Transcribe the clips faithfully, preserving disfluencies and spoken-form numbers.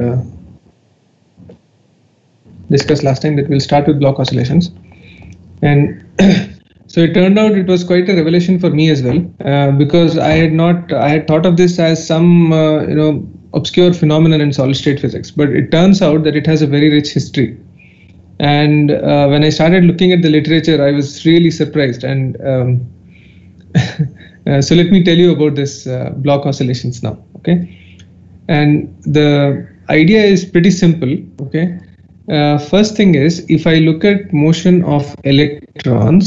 uh, discussed last time, that we'll start with block oscillations. And so it turned out it was quite a revelation for me as well, uh, because I had not, I had thought of this as some, uh, you know, obscure phenomenon in solid state physics, but it turns out that it has a very rich history. And uh, when I started looking at the literature, I was really surprised. And um, uh, so let me tell you about this uh, block oscillations now, okay? And the idea is pretty simple, okay? Uh, first thing is, if I look at motion of electrons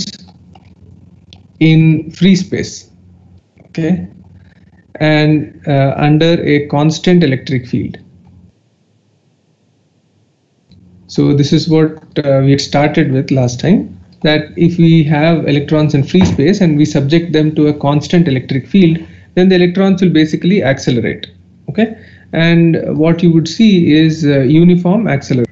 in free space, okay, and uh, under a constant electric field. So this is what uh, we had started with last time, that if we have electrons in free space and we subject them to a constant electric field, then the electrons will basically accelerate, okay? And what you would see is uh, uniform acceleration.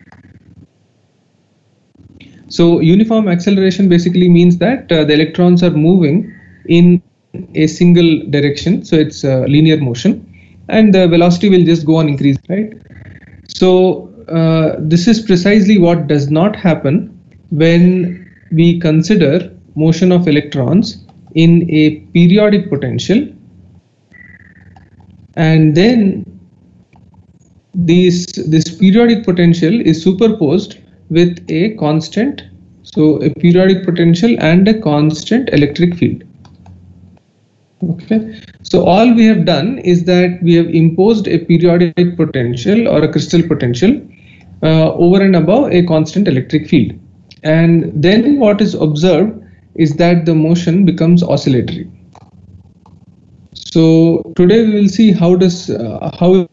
So uniform acceleration basically means that uh, the electrons are moving in a single direction. So it's a linear motion, and the velocity will just go on increasing, right? So uh, this is precisely what does not happen when we consider motion of electrons in a periodic potential, and then these this periodic potential is superposed with a constant, so a periodic potential and a constant electric field. Okay, so all we have done is that we have imposed a periodic potential or a crystal potential uh, over and above a constant electric field, and then what is observed is that the motion becomes oscillatory. So today we will see how does uh, how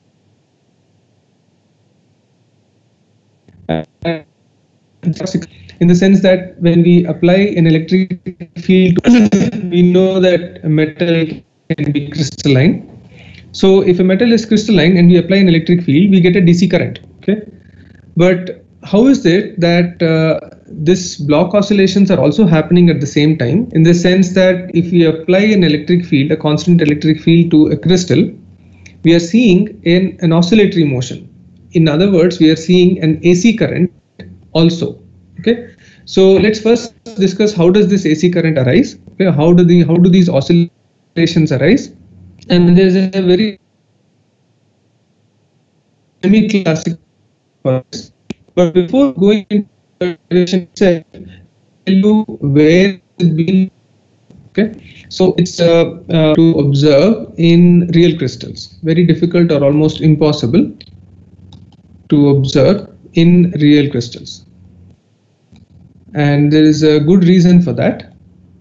in the sense that when we apply an electric field, we know that a metal can be crystalline. So if a metal is crystalline and we apply an electric field, we get a D C current, okay? But how is it that uh, this block oscillations are also happening at the same time, in the sense that if we apply an electric field, a constant electric field to a crystal, we are seeing an, an oscillatory motion. In other words, we are seeing an A C current also, okay? So let's first discuss how does this A C current arise, okay? How do the how do these oscillations arise? And there's a very semi-classical process. But before going into the direction itself, tell you where it's been, okay? So it's uh, uh, to observe in real crystals. Very difficult or almost impossible to observe in real crystals, and there is a good reason for that.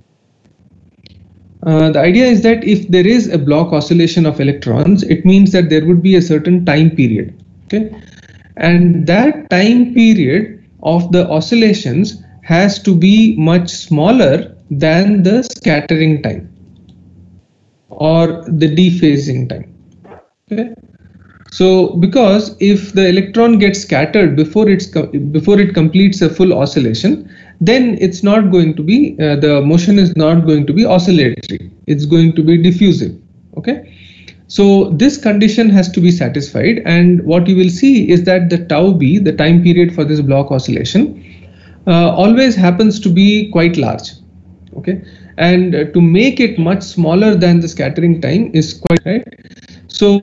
Uh, the idea is that if there is a block oscillation of electrons, it means that there would be a certain time period, okay, and that time period of the oscillations has to be much smaller than the scattering time or the dephasing time, okay. So because if the electron gets scattered before it's before it completes a full oscillation, then it's not going to be uh, the motion is not going to be oscillatory, it's going to be diffusive, okay. So this condition has to be satisfied, and what you will see is that the tau b, the time period for this block oscillation, uh, always happens to be quite large, okay, and uh, to make it much smaller than the scattering time is quite right. So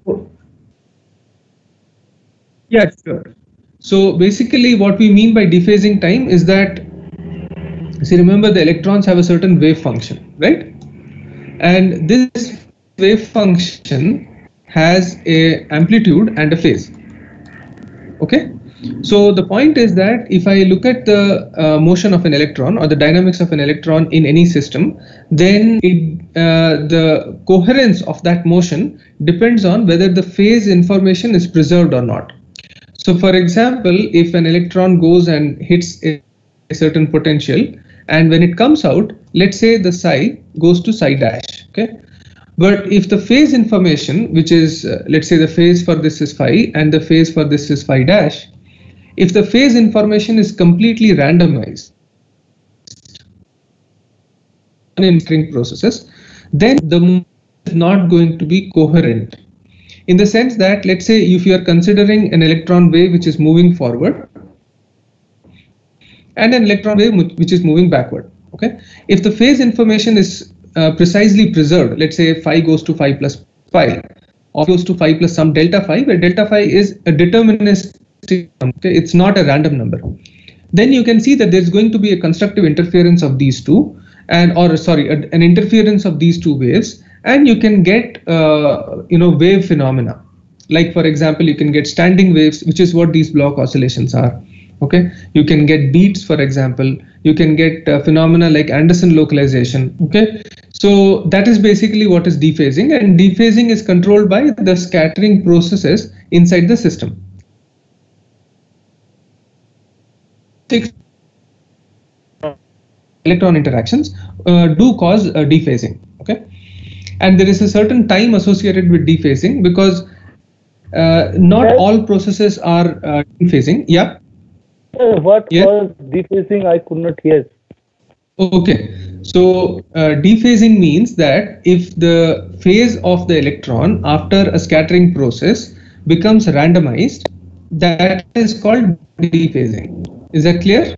yeah, sure. So basically what we mean by dephasing time is that, see, remember the electrons have a certain wave function, right? And this wave function has a amplitude and a phase, okay? So the point is that if I look at the uh, motion of an electron or the dynamics of an electron in any system, then it, uh, the coherence of that motion depends on whether the phase information is preserved or not. So for example, if an electron goes and hits a, a certain potential, and when it comes out, let's say the psi goes to psi dash, okay? But if the phase information, which is, uh, let's say the phase for this is phi and the phase for this is phi dash, if the phase information is completely randomized in string processes, then the movement is not going to be coherent. in the sense that, let's say if you are considering an electron wave which is moving forward and an electron wave which is moving backward. Okay, if the phase information is uh, precisely preserved, let's say phi goes to phi plus phi, or goes to phi plus some delta phi, where delta phi is a deterministic, okay, it's not a random number, then you can see that there's going to be a constructive interference of these two, and or sorry, a, an interference of these two waves, and you can get uh, you know wave phenomena. Like for example, you can get standing waves, which is what these block oscillations are. Okay, you can get beats, for example. You can get uh, phenomena like Anderson localization. Okay, so that is basically what is dephasing, and dephasing is controlled by the scattering processes inside the system. Six electron interactions uh, do cause uh, dephasing. Okay, and there is a certain time associated with dephasing, because uh, not yes. all processes are uh, dephasing. Yeah. What yes. was dephasing? I could not hear. Okay, so uh, dephasing means that if the phase of the electron after a scattering process becomes randomized, that is called dephasing. Is that clear?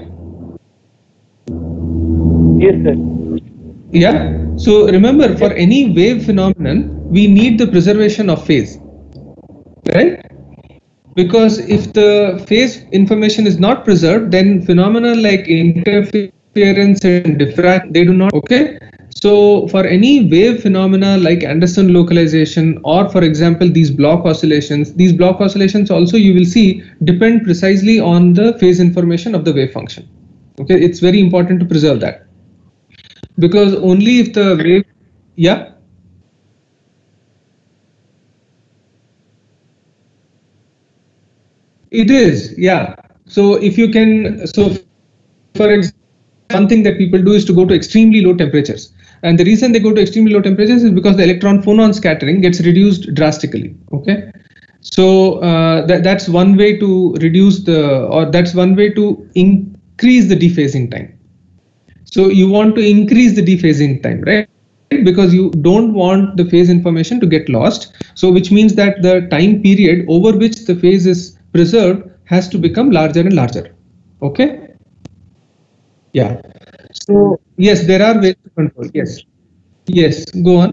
Yes, sir. Yeah. So remember, for any wave phenomenon, we need the preservation of phase, right? Because if the phase information is not preserved, then phenomena like interference and diffraction, they do not. Okay, so for any wave phenomena like Anderson localization, or for example these block oscillations, these block oscillations also you will see depend precisely on the phase information of the wave function. Okay, it's very important to preserve that, because only if the wave, yeah. It is, yeah. So if you can, so for example, one thing that people do is to go to extremely low temperatures. And the reason they go to extremely low temperatures is because the electron phonon scattering gets reduced drastically. Okay. So uh, that, that's one way to reduce the, or that's one way to increase the dephasing time. So you want to increase the dephasing time, right? Because you don't want the phase information to get lost. So which means that the time period over which the phase is preserved has to become larger and larger. Okay. Yeah. So yes, there are ways to control. Yes. Yes. Go on.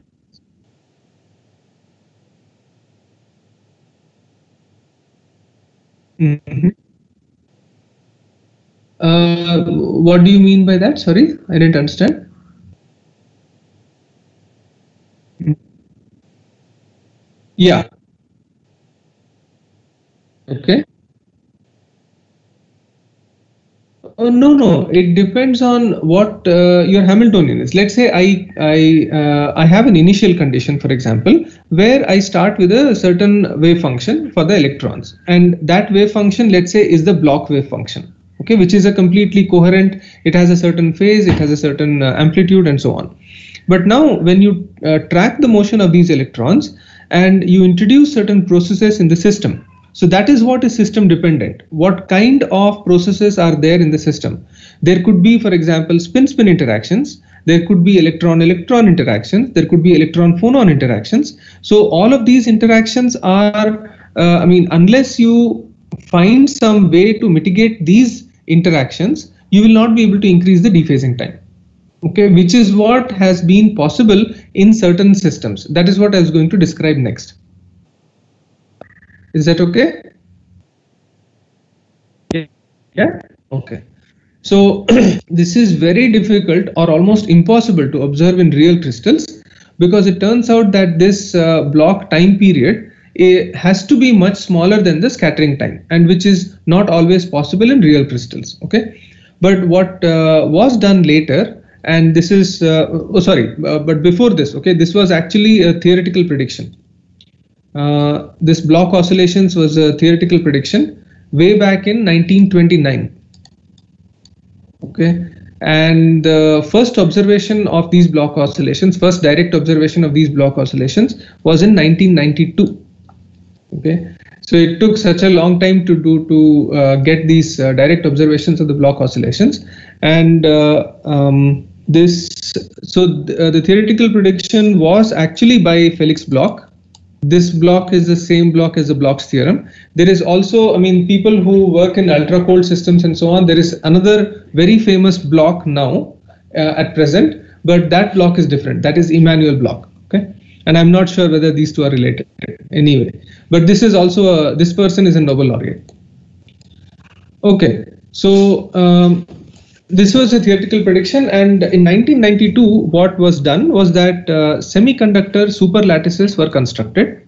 Mm-hmm. Uh, what do you mean by that? Sorry, I didn't understand. Yeah. Okay. Oh, no, no. It depends on what uh, your Hamiltonian is. Let's say I I uh, I have an initial condition, for example, where I start with a certain wave function for the electrons, and that wave function, let's say, is the block wave function. Okay, which is a completely coherent. It has a certain phase, it has a certain uh, amplitude, and so on. But now, when you uh, track the motion of these electrons and you introduce certain processes in the system. So that is what is system dependent. What kind of processes are there in the system? There could be, for example, spin-spin interactions. There could be electron-electron interactions. There could be electron-phonon interactions. So all of these interactions are, uh, I mean, unless you find some way to mitigate these interactions, you will not be able to increase the dephasing time. Okay, which is what has been possible in certain systems. That is what I was going to describe next. Is that okay? Yeah. Okay. So this is very difficult or almost impossible to observe in real crystals, because it turns out that this uh, block time period it has to be much smaller than the scattering time, and which is not always possible in real crystals. Okay. But what uh, was done later, and this is, uh, oh sorry, uh, but before this, okay, this was actually a theoretical prediction. Uh, this block oscillations was a theoretical prediction way back in nineteen twenty-nine. Okay, and the first observation of these block oscillations, first direct observation of these block oscillations was in nineteen ninety-two. Okay, so it took such a long time to do to uh, get these uh, direct observations of the block oscillations, and uh, um, this so th uh, the theoretical prediction was actually by Felix Bloch. this block is the same block as the Bloch's theorem. There is also, I mean, people who work in ultra cold systems and so on, there is another very famous block now uh, at present, but that block is different. That is Immanuel block. Okay, and I'm not sure whether these two are related anyway. But this is also a, this person is a Nobel laureate. Okay, so um, this was a theoretical prediction, and in nineteen ninety-two, what was done was that uh, semiconductor superlattices were constructed.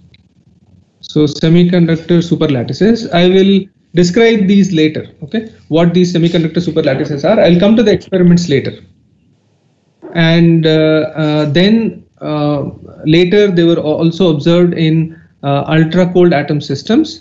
So semiconductor superlattices, I will describe these later. Okay, what these semiconductor superlattices are. I'll come to the experiments later. And uh, uh, then uh, later they were also observed in uh, ultra cold atom systems.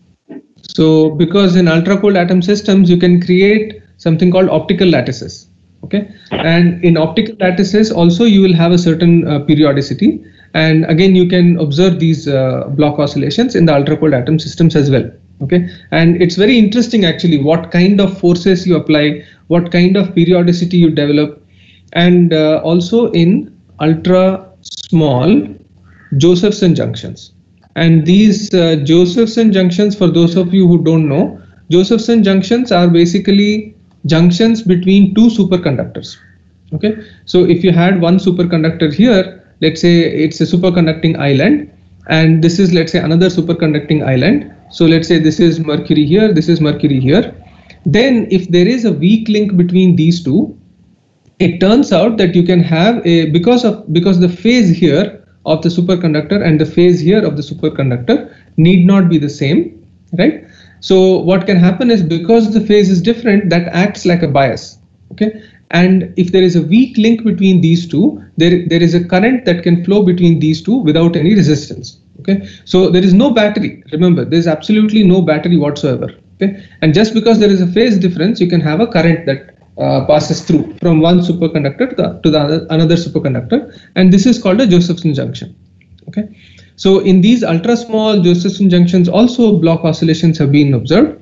So because in ultra cold atom systems you can create something called optical lattices. Okay, and in optical lattices also you will have a certain uh, periodicity, and again you can observe these uh, Bloch oscillations in the ultra cold atom systems as well. Okay, and it's very interesting actually what kind of forces you apply, what kind of periodicity you develop, and uh, also in ultra small Josephson junctions. And these uh, Josephson junctions, for those of you who don't know, Josephson junctions are basically junctions between two superconductors. Okay, so if you had one superconductor here, let's say it's a superconducting island, and this is, let's say, another superconducting island. So let's say this is Mercury here, this is Mercury here. Then if there is a weak link between these two, it turns out that you can have a, because of because the phase here of the superconductor and the phase here of the superconductor need not be the same, right? So what can happen is, because the phase is different, that acts like a bias. Okay, and if there is a weak link between these two, there there is a current that can flow between these two without any resistance. Okay, so there is no battery. Remember, there is absolutely no battery whatsoever. Okay, and just because there is a phase difference, you can have a current that Uh, passes through from one superconductor to the, to the other, another superconductor, and this is called a Josephson junction. Okay, so in these ultra small Josephson junctions also Bloch oscillations have been observed,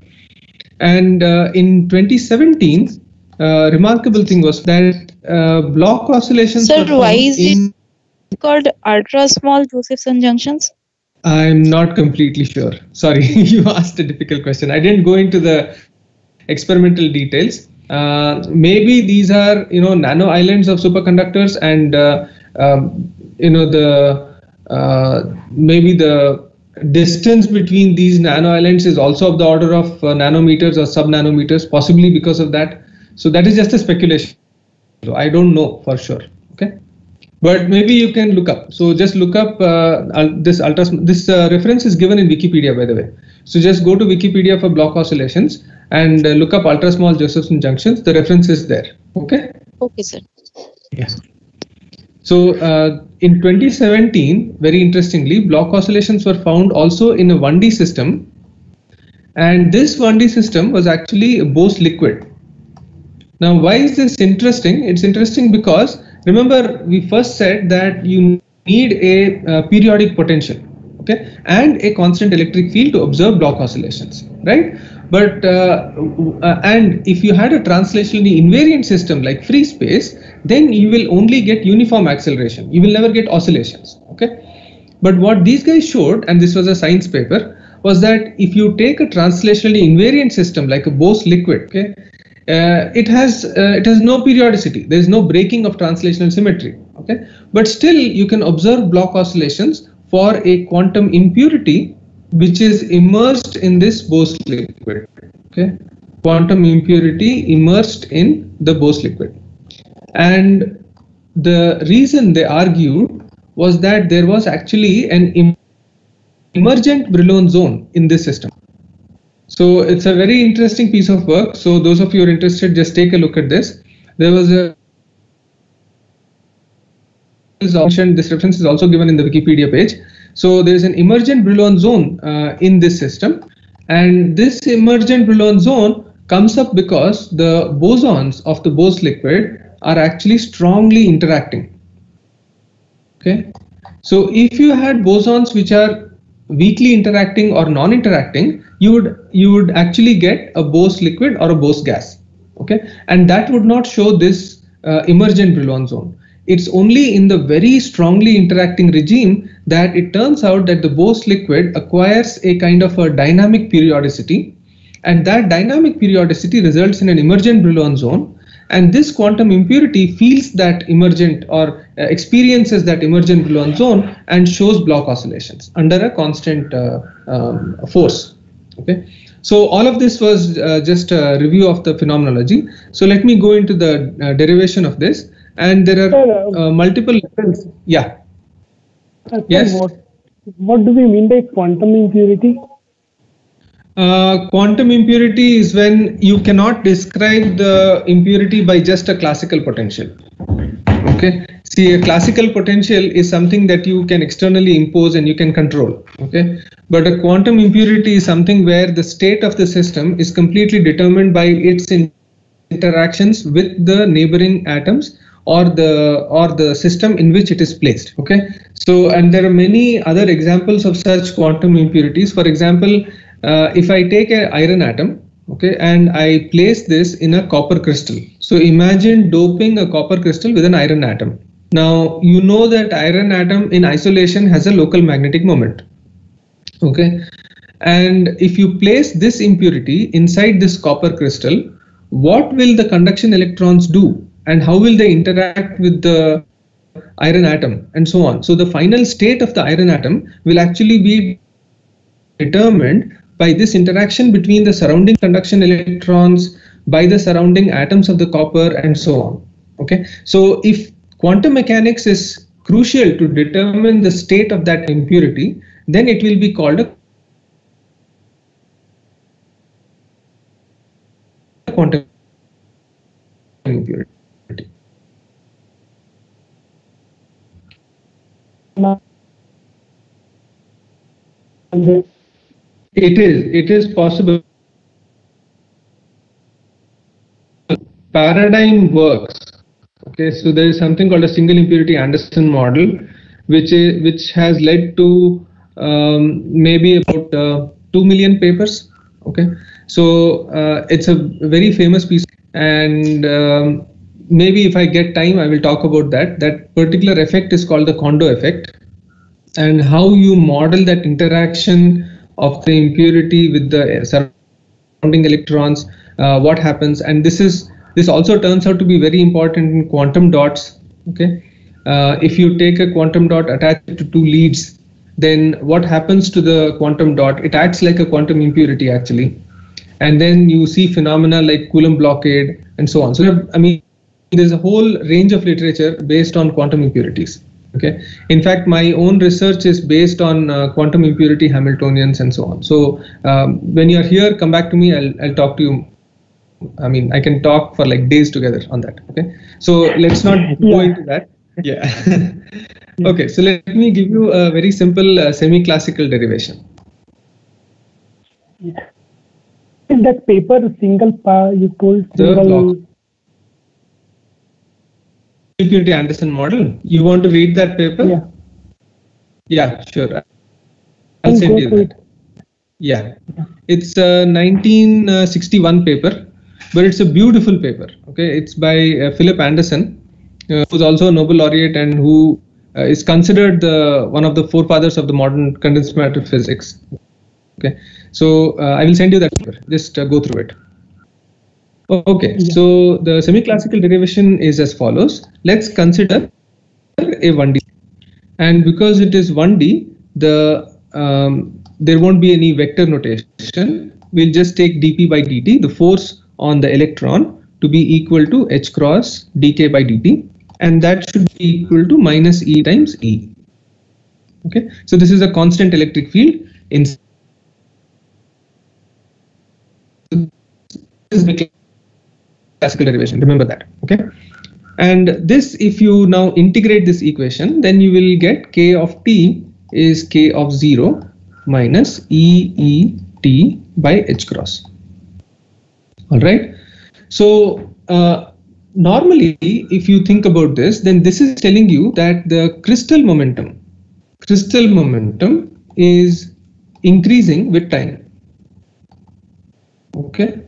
and uh, in twenty seventeen, uh, remarkable thing was that uh, Bloch oscillations. Sir, why is it called ultra small Josephson junctions? I'm not completely sure. Sorry, you asked a difficult question. I didn't go into the experimental details. Uh, maybe these are, you know, nano islands of superconductors, and uh, um, you know the uh, maybe the distance between these nano islands is also of the order of uh, nanometers or sub nanometers, possibly because of that. So that is just a speculation. So I don't know for sure. Okay, but maybe you can look up. So just look up uh, this ultra. This uh, reference is given in Wikipedia, by the way. So just go to Wikipedia for Bloch oscillations and uh, look up ultra small Josephson junctions. The reference is there. Okay. Okay, sir. Yeah. So uh, in twenty seventeen, very interestingly, Bloch oscillations were found also in a one D system, and this one D system was actually a Bose liquid. Now, why is this interesting? It's interesting because remember we first said that you need a uh, periodic potential. Okay, and a constant electric field to observe Bloch oscillations, right? But uh, uh, and if you had a translationally invariant system like free space, then you will only get uniform acceleration. You will never get oscillations. Okay, but what these guys showed, and this was a science paper, was that if you take a translationally invariant system like a Bose liquid, okay, uh, it has uh, it has no periodicity. There is no breaking of translational symmetry. Okay, but still you can observe Bloch oscillations for a quantum impurity which is immersed in this Bose liquid. Okay, quantum impurity immersed in the Bose liquid. And the reason they argued was that there was actually an emergent Brillouin zone in this system. So it's a very interesting piece of work. So those of you who are interested, just take a look at this. There was a this reference is also given in the Wikipedia page. So there is an emergent Brillouin zone uh, in this system, and this emergent Brillouin zone comes up because the bosons of the Bose liquid are actually strongly interacting. Okay, so if you had bosons which are weakly interacting or non-interacting, you would you would actually get a Bose liquid or a Bose gas. Okay, and that would not show this uh, emergent Brillouin zone. It's only in the very strongly interacting regime that it turns out that the Bose liquid acquires a kind of a dynamic periodicity, and that dynamic periodicity results in an emergent Brillouin zone, and this quantum impurity feels that emergent or uh, experiences that emergent Brillouin zone and shows Bloch oscillations under a constant uh, um, force. Okay, so all of this was uh, just a review of the phenomenology. So let me go into the uh, derivation of this, and there are uh, multiple levels. Yeah. Yes. What, what do we mean by quantum impurity? Uh, quantum impurity is when you cannot describe the impurity by just a classical potential. Okay. See, a classical potential is something that you can externally impose and you can control. Okay. But a quantum impurity is something where the state of the system is completely determined by its interactions with the neighboring atoms or the or the system in which it is placed. Okay. So, and there are many other examples of such quantum impurities. For example, uh, if I take an iron atom, okay, and I place this in a copper crystal. So imagine doping a copper crystal with an iron atom. Now you know that iron atom in isolation has a local magnetic moment. Okay, and if you place this impurity inside this copper crystal, what will the conduction electrons do, and how will they interact with the iron atom, and so on? So the final state of the iron atom will actually be determined by this interaction between the surrounding conduction electrons, by the surrounding atoms of the copper, and so on. Okay, so if quantum mechanics is crucial to determine the state of that impurity, then it will be called a quantum impurity. It is, it is possible. Paradigm works. Okay, so there is something called a single impurity Anderson model, which is which has led to um, maybe about uh, two million papers. Okay, so uh, it's a very famous piece, and um, maybe if I get time, I will talk about that. That particular effect is called the Kondo effect, and how you model that interaction of the impurity with the surrounding electrons, uh, what happens, and this is this also turns out to be very important in quantum dots. Okay, uh, if you take a quantum dot attached to two leads, then what happens to the quantum dot? It acts like a quantum impurity actually, and then you see phenomena like Coulomb blockade and so on. So I mean, there's a whole range of literature based on quantum impurities. Okay, in fact, my own research is based on uh, quantum impurity Hamiltonians and so on. So um, when you're here, come back to me. I'll I'll talk to you. I mean, I can talk for like days together on that. Okay, so let's not go into that. Yeah. Okay, so let me give you a very simple uh, semi-classical derivation. In that paper, single power, you told single. Impurity Anderson model. You want to read that paper? Yeah. Yeah, sure. I'll send you that. Yeah, it's a nineteen sixty-one paper, but it's a beautiful paper. Okay, it's by uh, Philip Anderson, uh, who's also a Nobel laureate and who uh, is considered the one of the forefathers of the modern condensed matter physics. Okay, so uh, I will send you that paper. Just uh, go through it. Okay, yeah. So the semi-classical derivation is as follows. Let's consider a one D, and because it is one D, the um, there won't be any vector notation. We'll just take dp by dt, the force on the electron, to be equal to h cross dk by dt, and that should be equal to minus E times E. Okay, so this is a constant electric field in this classical derivation, remember that. Okay, and this, if you now integrate this equation, then you will get k of t is k of zero minus E E t by h cross. All right, so uh, normally if you think about this, then this is telling you that the crystal momentum crystal momentum is increasing with time. Okay,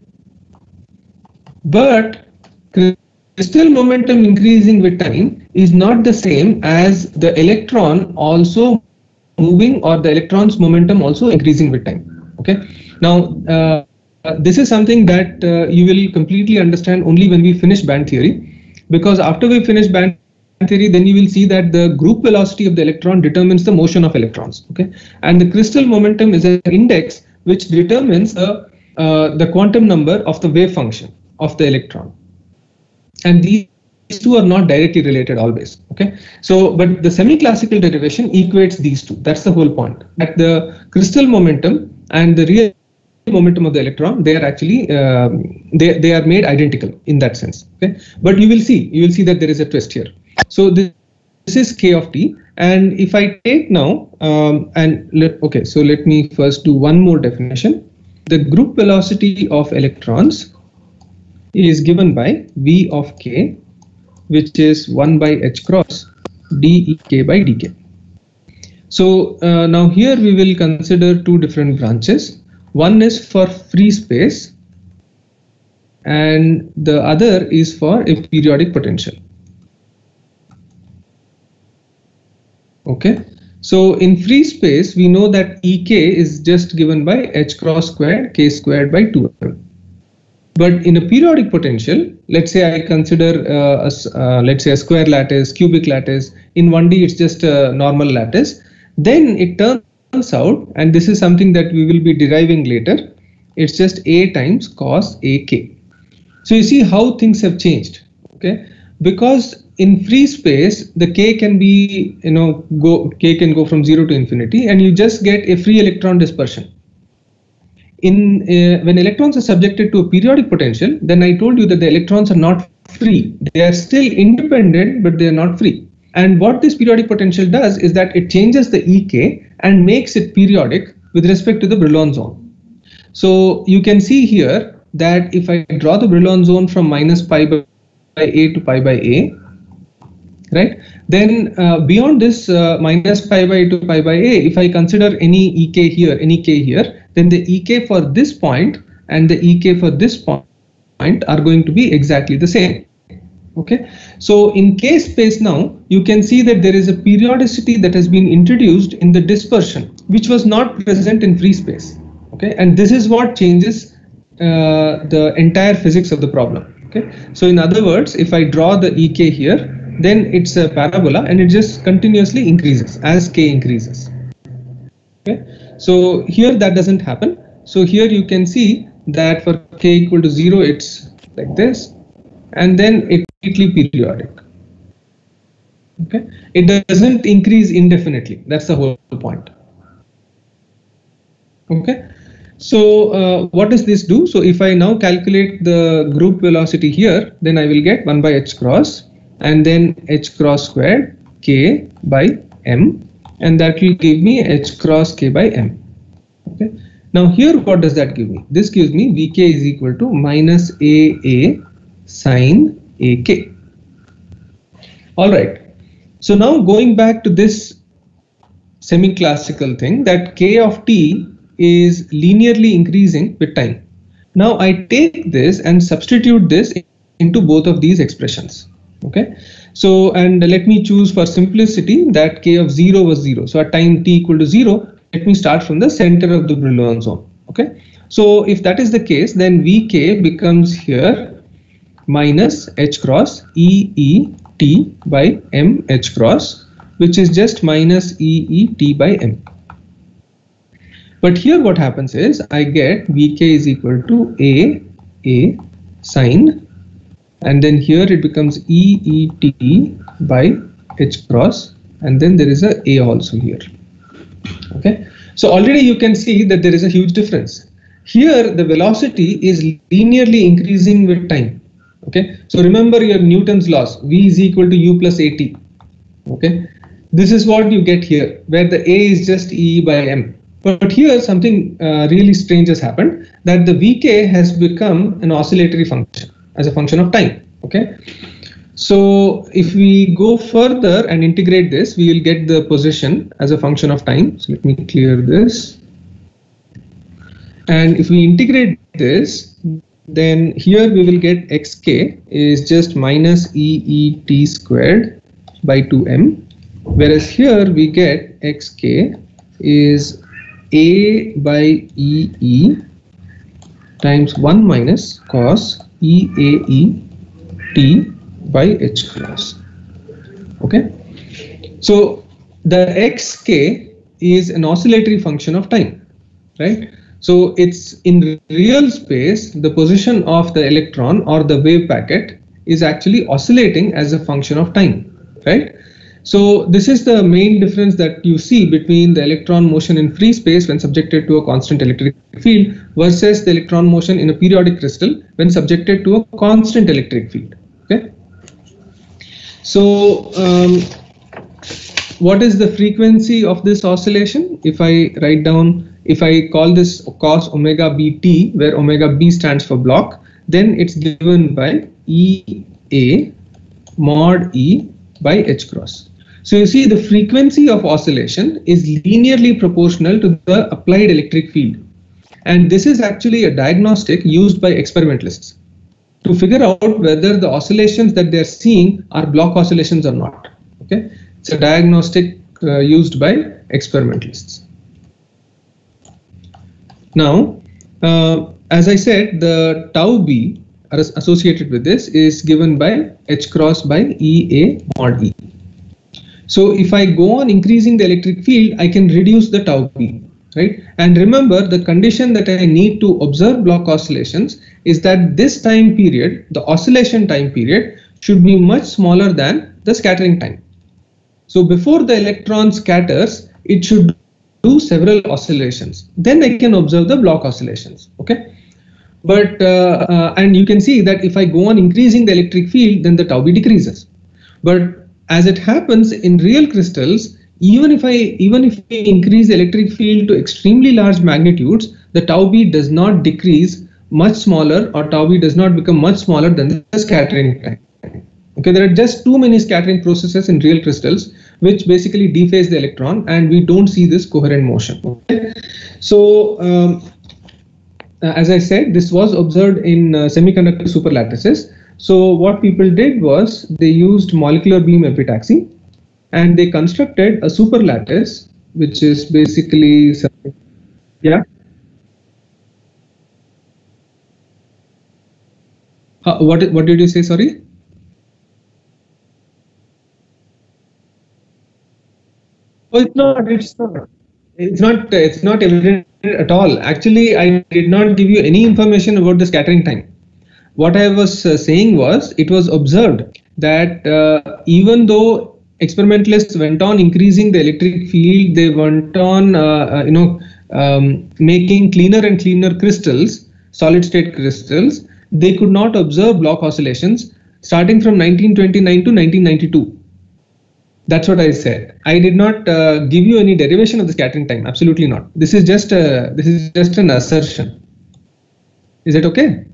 but crystal momentum increasing with time is not the same as the electron also moving or the electron's momentum also increasing with time. Okay. Now, uh, this is something that uh, you will completely understand only when we finish band theory, because after we finish band theory, then you will see that the group velocity of the electron determines the motion of electrons. Okay. And the crystal momentum is an index which determines the, uh, the quantum number of the wave function of the electron. And these These two are not directly related always. Okay, so but the semi-classical derivation equates these two. That's the whole point. That the crystal momentum and the real momentum of the electron, they are actually uh, they they are made identical in that sense. Okay, but you will see you will see that there is a twist here. So this, this is k of t, and if I take now um, and let okay, so let me first do one more definition. The group velocity of electrons is given by v of k, which is one by h cross dek by dk. So uh, now here we will consider two different branches. One is for free space and the other is for a periodic potential. Okay, so in free space we know that Ek is just given by h cross squared k squared by two m. But in a periodic potential, let's say I consider uh, a, uh, let's say a square lattice, cubic lattice. In one D, it's just a normal lattice. Then it turns out, and this is something that we will be deriving later, it's just a times cos ak. So you see how things have changed. Okay, because in free space, the k can be, you know, go k can go from zero to infinity, and you just get a free electron dispersion. In uh, when electrons are subjected to a periodic potential, then I told you that the electrons are not free. They are still independent, but they are not free. And what this periodic potential does is that it changes the E K and makes it periodic with respect to the Brillouin zone. So you can see here that if I draw the Brillouin zone from minus pi by a to pi by a, right? Then uh, beyond this uh, minus pi by to pi by a, if I consider any E K here, any k here, then the E K for this point and the E K for this point are going to be exactly the same. Okay, so in k space now you can see that there is a periodicity that has been introduced in the dispersion, which was not present in free space. Okay, and this is what changes uh, the entire physics of the problem. Okay, so in other words, if I draw the E K here, then it's a parabola and it just continuously increases as k increases. Okay, so here that doesn't happen. So here you can see that for k equal to zero, it's like this, and then it's completely periodic. Okay, it doesn't increase indefinitely. That's the whole point. Okay, so uh, what does this do? So if I now calculate the group velocity here, then I will get one by h cross and then h cross squared k by m, and that will give me h cross k by m. Okay, now here what does that give me? This gives me Vk is equal to minus aa sine ak. All right, so now going back to this semi-classical thing, that k of t is linearly increasing with time. Now I take this and substitute this into both of these expressions. Okay, so and let me choose for simplicity that k of zero was zero. So at time t equal to zero, let me start from the center of the Brillouin zone. Okay, so if that is the case, then Vk becomes here minus h cross E E t by m h cross, which is just minus E E t by m. But here what happens is I get Vk is equal to a a sine, and then here it becomes E E t by h cross, and then there is a a also here. Okay, so already you can see that there is a huge difference. Here the velocity is linearly increasing with time. Okay, so remember your Newton's laws, V is equal to u plus at. Okay, this is what you get here, where the a is just E by m. But here something uh, really strange has happened, that the Vk has become an oscillatory function as a function of time. Okay, so if we go further and integrate this, we will get the position as a function of time. So let me clear this, and if we integrate this, then here we will get xk is just minus E E t squared by two m, whereas here we get xk is A by E E times one minus cos E A E T by H cross. Okay. So the xk is an oscillatory function of time, right? So it's in real space, the position of the electron or the wave packet is actually oscillating as a function of time, right? So this is the main difference that you see between the electron motion in free space when subjected to a constant electric field versus the electron motion in a periodic crystal when subjected to a constant electric field. Okay. So um, what is the frequency of this oscillation? If I write down, if I call this cos omega bt, where omega b stands for block, then it's given by E A mod E by H cross. So you see the frequency of oscillation is linearly proportional to the applied electric field. And this is actually a diagnostic used by experimentalists to figure out whether the oscillations that they're seeing are block oscillations or not. Okay, it's a diagnostic uh, used by experimentalists. Now, uh, as I said, the tau b associated with this is given by H cross by E A mod E. So if I go on increasing the electric field, I can reduce the tau b, right? And remember, the condition that I need to observe block oscillations is that this time period, the oscillation time period, should be much smaller than the scattering time. So before the electron scatters, it should do several oscillations. Then I can observe the block oscillations. Okay. But uh, uh, and you can see that if I go on increasing the electric field, then the tau b decreases. But as it happens in real crystals, even if I even if we increase the electric field to extremely large magnitudes, the tau b does not decrease much smaller, or tau b does not become much smaller than the scattering time. Okay, there are just too many scattering processes in real crystals which basically dephase the electron, and we don't see this coherent motion. Okay, so um, as I said, this was observed in uh, semiconductor superlattices. So what people did was they used molecular beam epitaxy, and they constructed a superlattice, which is basically, yeah. Uh, what what did you say? Sorry. Oh, it's not. It's not. It's not. It's not evident at all. Actually, I did not give you any information about the scattering time. What I was uh, saying was, it was observed that uh, even though experimentalists went on increasing the electric field, they went on, uh, uh, you know, um, making cleaner and cleaner crystals, solid-state crystals, they could not observe block oscillations starting from nineteen twenty-nine to nineteen ninety-two. That's what I said. I did not uh, give you any derivation of the scattering time. Absolutely not. This is just a, this is just an assertion. Is it okay?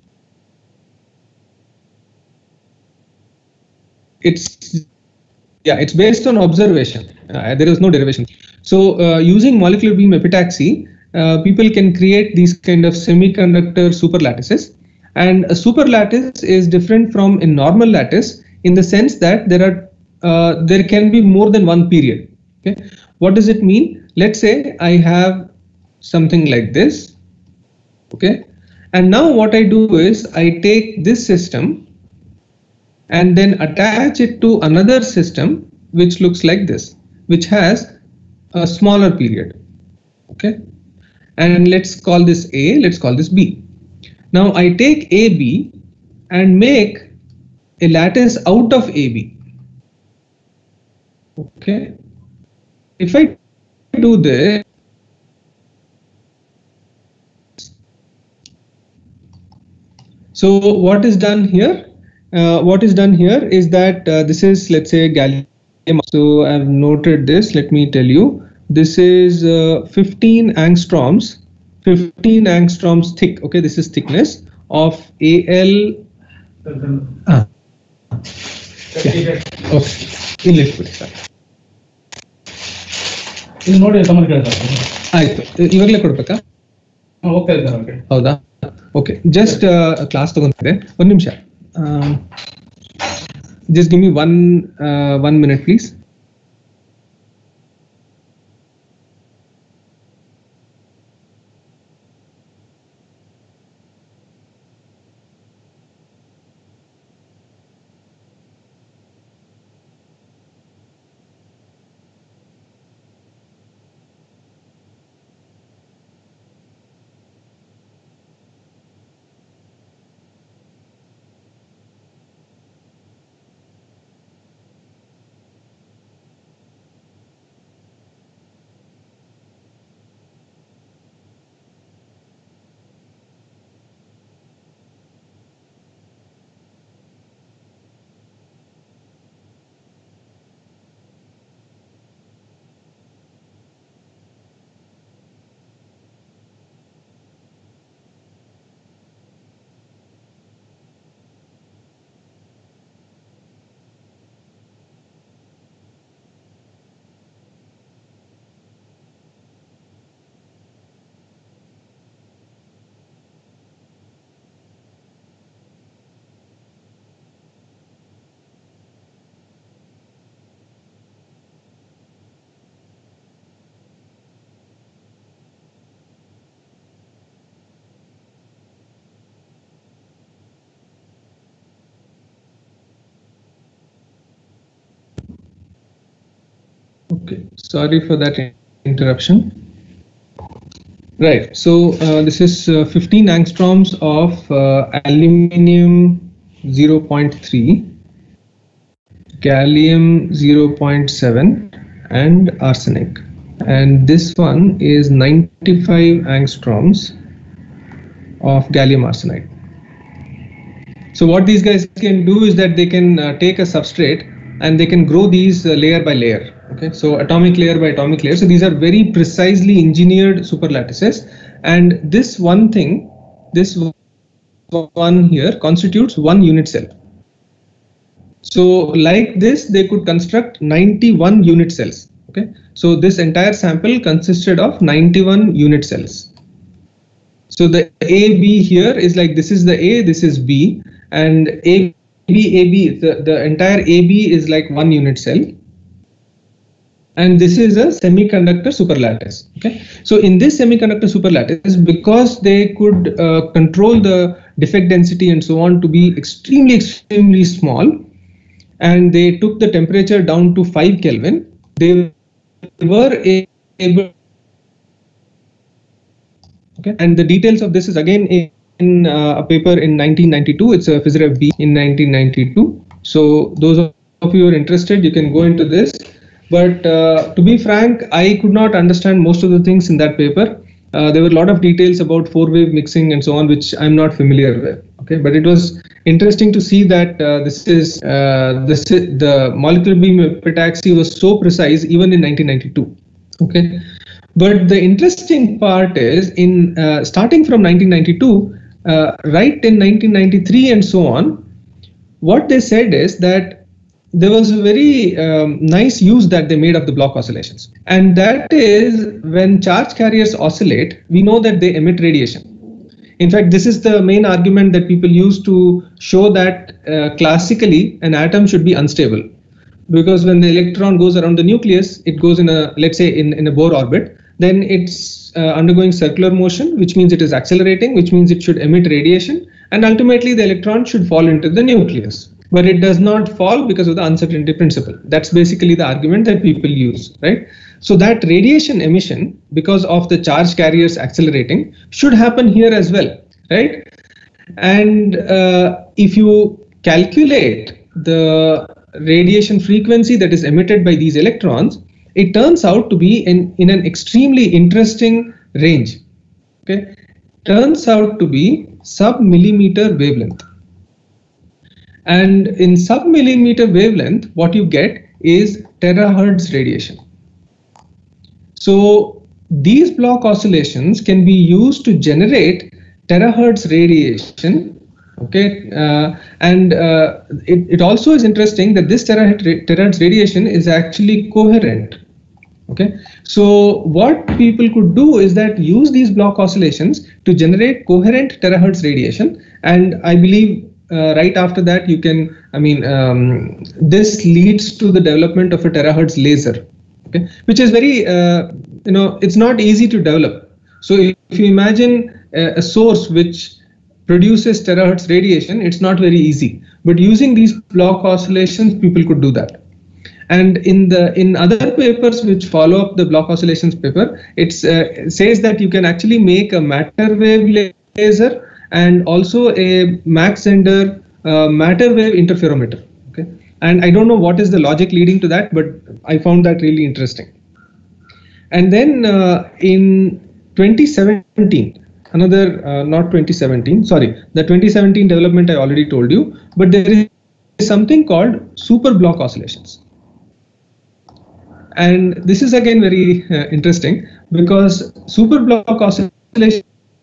It's yeah, it's based on observation. Uh, there is no derivation. So uh, using molecular beam epitaxy, uh, people can create these kind of semiconductor superlattices. And a superlattice is different from a normal lattice in the sense that there are uh, there can be more than one period. Okay, what does it mean? Let's say I have something like this. Okay, and now what I do is I take this system and then attach it to another system which looks like this, which has a smaller period. Okay, and let's call this A, let's call this B. Now I take A B and make a lattice out of A B. Okay, if I do this, so what is done here? Uh, what is done here is that uh, this is, let's say, gallium. So I've noted this. Let me tell you, this is uh, fifteen angstroms, fifteen angstroms thick. Okay, this is thickness of A L. Ah. Yeah. Okay. Inlet put. ಇದು ನೋಡಿ summer ಕೇಳ್ತಾರೆ. ಆಯ್ತು, ಇವಾಗಲೇ ಕೊಡ್ಬೇಕಾ? ಹೋಗ್ತಾ ಇದ್ದಾರೆ ಅವ್ರಿಗೆ. ಹೌದಾ? ಓಕೆ, ಜಸ್ಟ್ ಕ್ಲಾಸ್ ತಗೊಂತಿದೆ. ಒಂದು ನಿಮಿಷ. Um, just give me one uh, one minute, please. Okay, sorry for that interruption. Right, so uh, this is uh, fifteen angstroms of uh, aluminium zero point three, gallium zero point seven, and arsenic. And this one is ninety-five angstroms of gallium arsenide. So what these guys can do is that they can uh, take a substrate and they can grow these uh, layer by layer. Okay, so atomic layer by atomic layer. So these are very precisely engineered superlattices, and this one thing, this one here constitutes one unit cell. So like this, they could construct ninety-one unit cells. Okay, so this entire sample consisted of ninety-one unit cells. So the A B here is like, this is the A, this is B, and A B A B, the, the entire A B is like one unit cell. And this is a semiconductor superlattice. Okay, so in this semiconductor superlattice, because they could uh, control the defect density and so on to be extremely, extremely small, and they took the temperature down to five Kelvin, they were able. Okay, and the details of this is again in, in uh, a paper in nineteen ninety-two. It's a PhysRev B in nineteen ninety-two. So those of you who are interested, you can go into this. But uh, to be frank, I could not understand most of the things in that paper. Uh, there were a lot of details about four-wave mixing and so on, which I'm not familiar with. Okay, but it was interesting to see that uh, this is uh, this the molecular beam epitaxy was so precise even in nineteen ninety-two. Okay, but the interesting part is in uh, starting from nineteen ninety-two, uh, right in nineteen ninety-three and so on, what they said is that there was a very um, nice use that they made of the block oscillations. And that is, when charge carriers oscillate, we know that they emit radiation. In fact, this is the main argument that people use to show that uh, classically an atom should be unstable. Because when the electron goes around the nucleus, it goes in a, let's say in, in a Bohr orbit, then it's uh, undergoing circular motion, which means it is accelerating, which means it should emit radiation, and ultimately the electron should fall into the nucleus. But it does not fall because of the uncertainty principle. That's basically the argument that people use, right? So that radiation emission, because of the charge carriers accelerating, should happen here as well, right? And uh, if you calculate the radiation frequency that is emitted by these electrons, it turns out to be in, in an extremely interesting range. Okay, turns out to be sub-millimeter wavelength. And in sub-millimeter wavelength, what you get is terahertz radiation. So these block oscillations can be used to generate terahertz radiation. Okay, uh, and uh, it, it also is interesting that this terahertz, terahertz radiation is actually coherent. Okay, so what people could do is that use these block oscillations to generate coherent terahertz radiation, and I believe uh, right after that you can, I mean, um, this leads to the development of a terahertz laser. Okay, which is very, uh, you know, it's not easy to develop. So if, if you imagine a, a source which produces terahertz radiation, it's not very easy. But using these block oscillations, people could do that. And in the in other papers which follow up the block oscillations paper, it uh, says that you can actually make a matter wave laser and also a Mach-Zehnder uh, matter wave interferometer. Okay, and I don't know what is the logic leading to that, but I found that really interesting. And then uh, in twenty seventeen, another uh, not twenty seventeen, sorry, the twenty seventeen development I already told you, but there is something called super block oscillations. And this is again very uh, interesting because super block oscillation,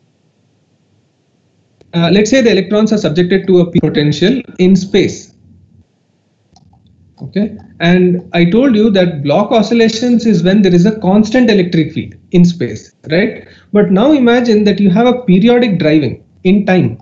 uh, let's say the electrons are subjected to a peak potential in space. Okay, and I told you that block oscillations is when there is a constant electric field in space, right? But now imagine that you have a periodic driving in time,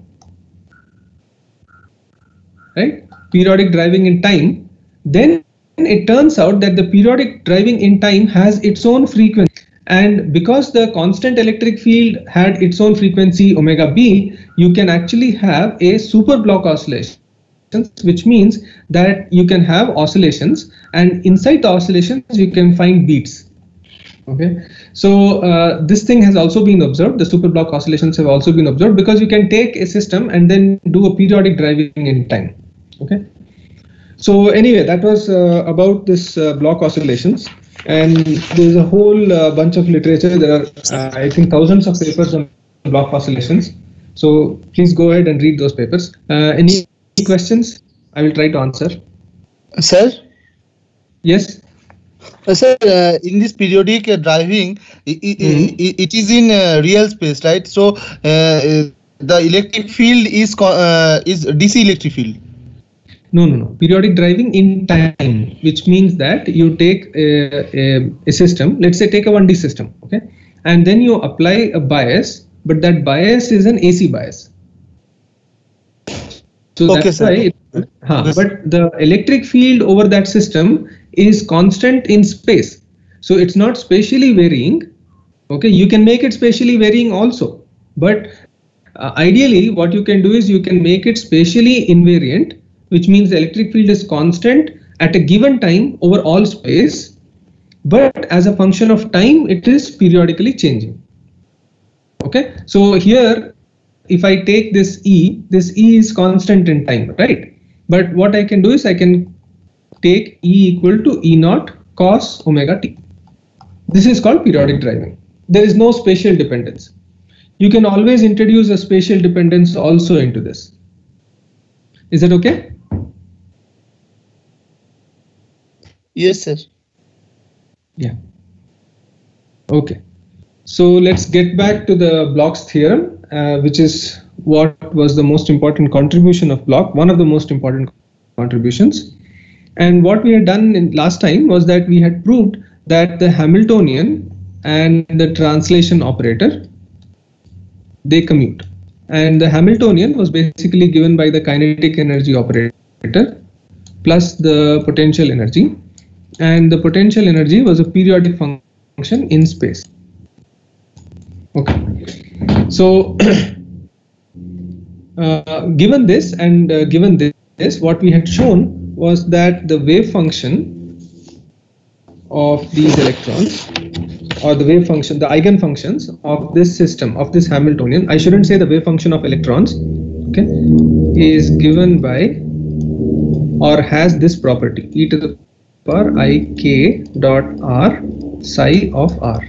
right? Periodic driving in time, then it turns out that the periodic driving in time has its own frequency, and because the constant electric field had its own frequency omega b, you can actually have a super block oscillation which means that you can have oscillations, and inside the oscillations you can find beats. Okay, so uh, this thing has also been observed. The superblock oscillations have also been observed because you can take a system and then do a periodic driving in time. Okay, so anyway, that was uh, about this uh, block oscillations, and there's a whole uh, bunch of literature. There are uh, I think thousands of papers on block oscillations. So please go ahead and read those papers. Uh, any questions? I will try to answer. Sir? Yes. Uh, sir, uh, in this periodic uh, driving, it, Mm-hmm. it, it is in uh, real space, right? So uh, the electric field is co- uh, is D C electric field. No, no, no. Periodic driving in time, which means that you take a, a, a system, let's say take a one D system, okay, and then you apply a bias, but that bias is an A C bias. So Okay, that's sir. why, it, huh, Yes. but the electric field over that system is constant in space. So it's not spatially varying. Okay, you can make it spatially varying also, but uh, ideally what you can do is you can make it spatially invariant, which means the electric field is constant at a given time over all space, but as a function of time it is periodically changing. Okay, so here if I take this E, this E is constant in time, right? But what I can do is I can take E equal to E naught cos omega t. This is called periodic driving. There is no spatial dependence. You can always introduce a spatial dependence also into this. Is that okay? Yes, sir. Yeah. Okay. So let's get back to the Bloch's theorem, uh, which is what was the most important contribution of Bloch, one of the most important contributions. And what we had done in last time was that we had proved that the Hamiltonian and the translation operator, they commute. And the Hamiltonian was basically given by the kinetic energy operator plus the potential energy. And the potential energy was a periodic function in space. Okay. So uh, given this and uh, given this, what we had shown was that the wave function of these electrons, or the wave function, the eigenfunctions of this system, of this Hamiltonian, I shouldn't say the wave function of electrons, okay, is given by or has this property, e to the power I k dot r psi of r.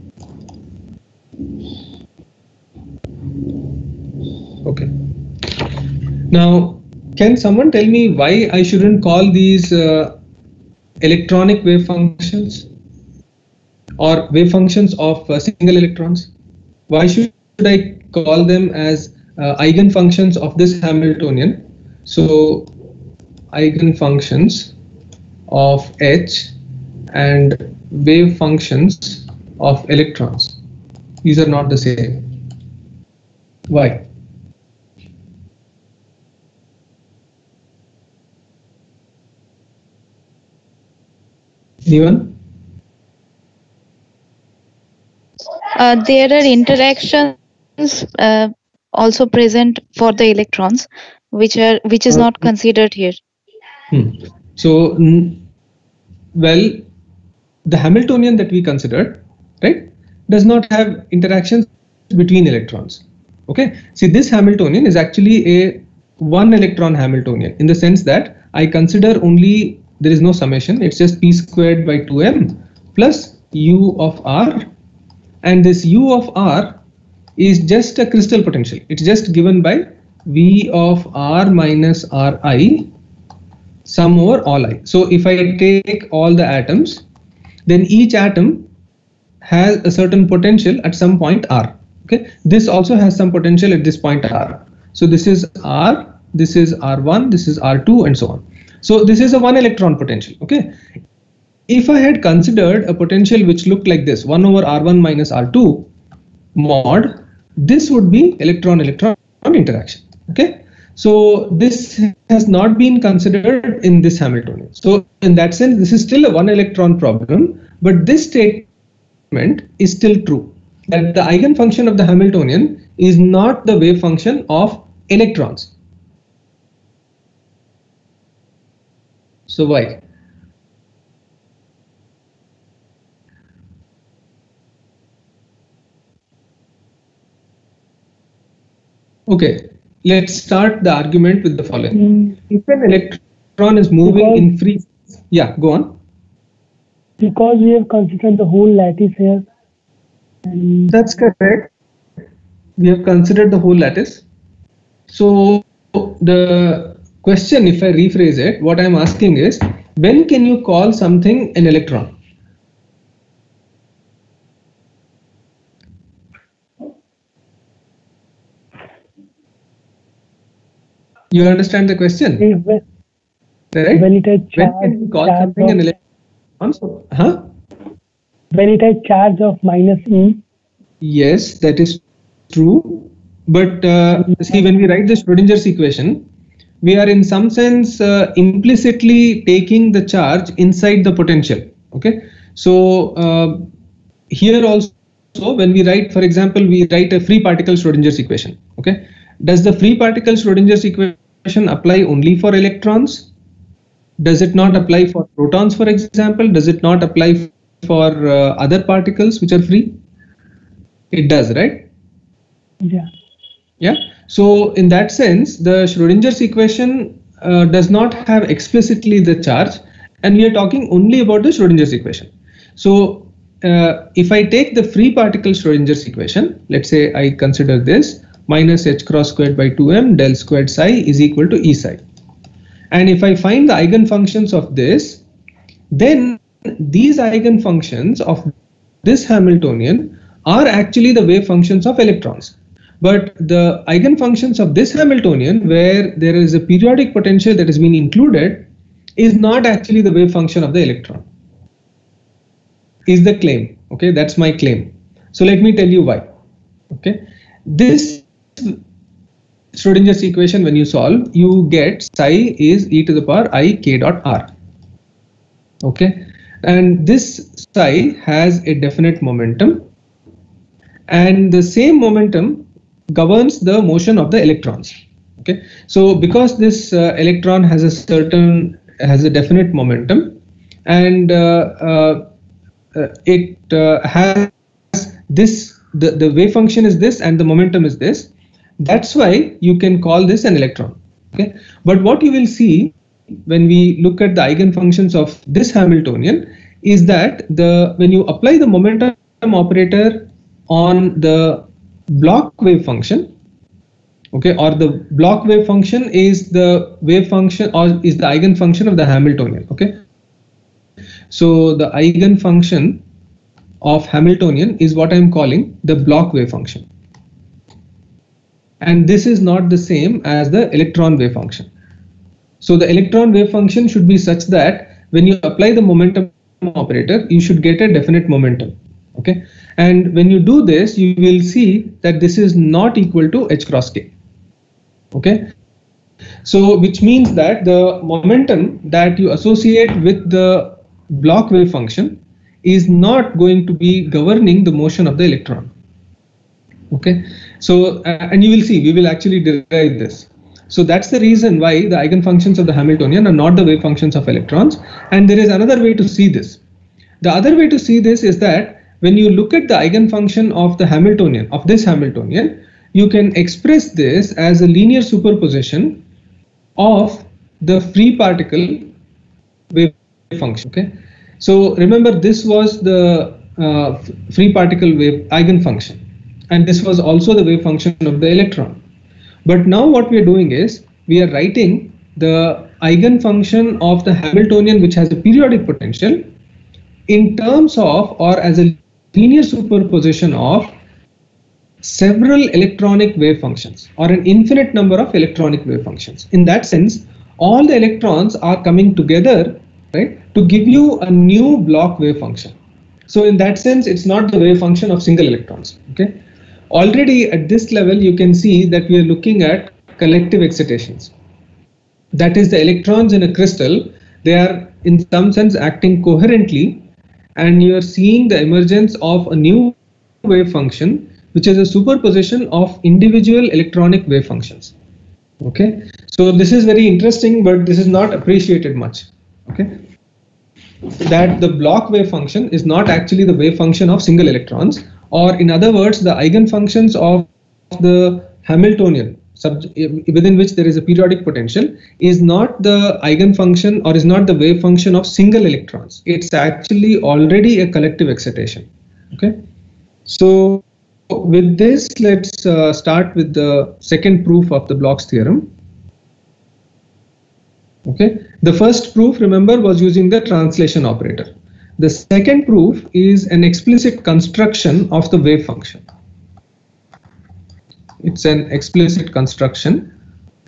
Okay. Now, can someone tell me why I shouldn't call these uh, electronic wave functions or wave functions of uh, single electrons? Why should I call them as uh, eigenfunctions of this Hamiltonian? So eigenfunctions of H and wave functions of electrons. These are not the same. Why? Anyone? Uh, there are interactions uh, also present for the electrons, which are which is not considered here. Hmm. So, well, the Hamiltonian that we considered, right, does not have interactions between electrons. Okay. See, this Hamiltonian is actually a one electron Hamiltonian in the sense that I consider only, there is no summation, it's just p squared by two m plus u of r, and this u of r is just a crystal potential. It's just given by v of r minus ri sum over all I. So if I take all the atoms, then each atom has a certain potential at some point r. Okay, this also has some potential at this point r. So this is r, this is r one, this is r two, and so on. So this is a one electron potential. Okay, if I had considered a potential which looked like this, one over r one minus r two mod, this would be electron-electron interaction. Okay, so this has not been considered in this Hamiltonian. So in that sense, this is still a one electron problem, but this statement is still true, that the eigenfunction of the Hamiltonian is not the wave function of electrons. So why? Okay, let's start the argument with the following. Mm, If an electron is moving Because- in free, yeah, go on. because we have considered the whole lattice here. And That's correct. We have considered the whole lattice. So the question, if I rephrase it, what I'm asking is, when can you call something an electron? You understand the question, if when, right? when it has When charge, can we call charge something an of, electron? So, huh? when it has charge of minus E, Yes, that is true. But uh, see, when we write the Schrodinger's equation, we are in some sense uh, implicitly taking the charge inside the potential. Okay, so uh, here also, when we write, for example, we write a free particle Schrodinger's equation. Okay, does the free particle Schrodinger's equation apply only for electrons? Does it not apply for protons, for example? Does it not apply for uh, other particles which are free? It does, right? yeah, Yeah. So in that sense, the Schrodinger's equation uh, does not have explicitly the charge, and we are talking only about the Schrodinger's equation. So uh, if I take the free particle Schrodinger's equation, let's say I consider this minus h cross squared by two m del squared psi is equal to E psi. And if I find the eigenfunctions of this, then these eigenfunctions of this Hamiltonian are actually the wave functions of electrons. But the eigenfunctions of this Hamiltonian, where there is a periodic potential that has been included, is not actually the wave function of the electron. Is the claim. Okay, that's my claim. So let me tell you why. Okay, this Schrodinger's equation, when you solve, you get psi is e to the power I k dot r. Okay, and this psi has a definite momentum, and the same momentum governs the motion of the electrons. Okay, so because this uh, electron has a certain has a definite momentum, and uh, uh, uh, it uh, has this the, the wave function is this and the momentum is this, that's why you can call this an electron. Okay, but what you will see when we look at the eigenfunctions of this Hamiltonian is that the when you apply the momentum operator on the Bloch wave function, okay, or the Bloch wave function is the wave function or is the eigenfunction of the Hamiltonian. Okay, so the eigenfunction of Hamiltonian is what I am calling the Bloch wave function, and this is not the same as the electron wave function. So the electron wave function should be such that when you apply the momentum operator, you should get a definite momentum. Okay, and when you do this, you will see that this is not equal to h cross k. Okay, so which means that the momentum that you associate with the Bloch wave function is not going to be governing the motion of the electron. Okay, so uh, and you will see we will actually derive this. So that's the reason why the eigenfunctions of the Hamiltonian are not the wave functions of electrons. And there is another way to see this. The other way to see this is that when you look at the eigenfunction of the Hamiltonian, of this Hamiltonian, you can express this as a linear superposition of the free particle wave function. Okay, so remember this was the uh, free particle wave eigenfunction, and this was also the wave function of the electron. But now what we are doing is we are writing the eigenfunction of the Hamiltonian, which has a periodic potential, in terms of or as a linear superposition of several electronic wave functions or an infinite number of electronic wave functions. In that sense, all the electrons are coming together, right, to give you a new Bloch wave function. So in that sense, it's not the wave function of single electrons. Okay, already at this level, you can see that we are looking at collective excitations. That is, the electrons in a crystal, they are in some sense acting coherently, and you are seeing the emergence of a new wave function, which is a superposition of individual electronic wave functions. Okay, so this is very interesting, but this is not appreciated much. Okay, that the block wave function is not actually the wave function of single electrons, or in other words, the eigenfunctions of the Hamiltonian within which there is a periodic potential is not the eigenfunction or is not the wave function of single electrons. It's actually already a collective excitation. Okay, so with this, let's uh, start with the second proof of the Bloch's theorem. Okay, the first proof, remember, was using the translation operator. The second proof is an explicit construction of the wave function. It's an explicit construction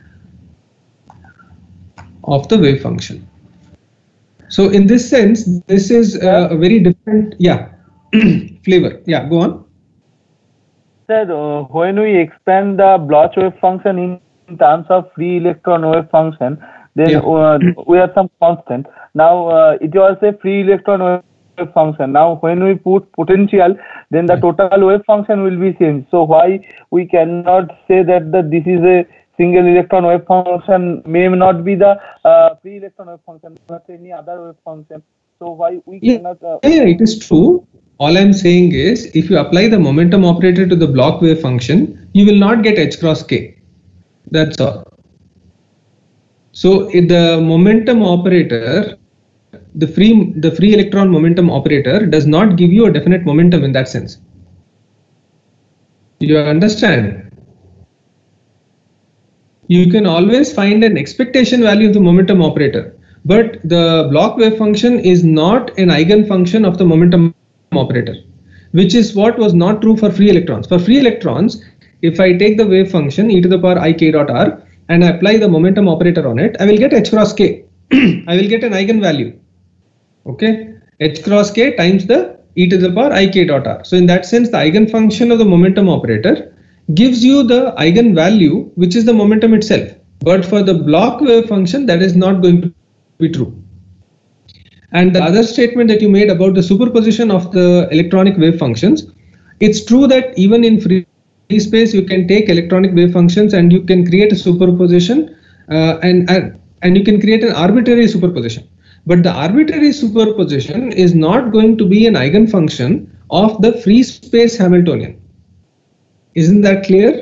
of the wave function. So in this sense, this is a, a very different, yeah, flavor. Yeah, go on. Sir, uh, when we expand the Bloch wave function in, in terms of free electron wave function, then yeah. uh, we have some constant. Now uh, it was a free electron wave function. Now when we put potential, then the total wave function will be changed. So why we cannot say that the, this is a single electron wave function, may not be the uh, free electron wave function, not any other wave function. So why we yeah. cannot? Uh, yeah, it is true. All I'm saying is, if you apply the momentum operator to the Bloch wave function, you will not get h cross k. That's all. So the momentum operator, the free the free electron momentum operator does not give you a definite momentum in that sense. You understand? You can always find an expectation value of the momentum operator, but the Bloch wave function is not an eigenfunction of the momentum operator, which is what was not true for free electrons. For free electrons, if I take the wave function e to the power I k dot r and I apply the momentum operator on it, I will get h cross k. I will get an eigenvalue. Okay, h cross k times the e to the power I k dot r. So in that sense, the eigenfunction of the momentum operator gives you the eigenvalue, which is the momentum itself. But for the Bloch wave function, that is not going to be true. And the other statement that you made about the superposition of the electronic wave functions, it's true that even in free space you can take electronic wave functions and you can create a superposition uh, and, and and you can create an arbitrary superposition. But the arbitrary superposition is not going to be an eigenfunction of the free space Hamiltonian. Isn't that clear?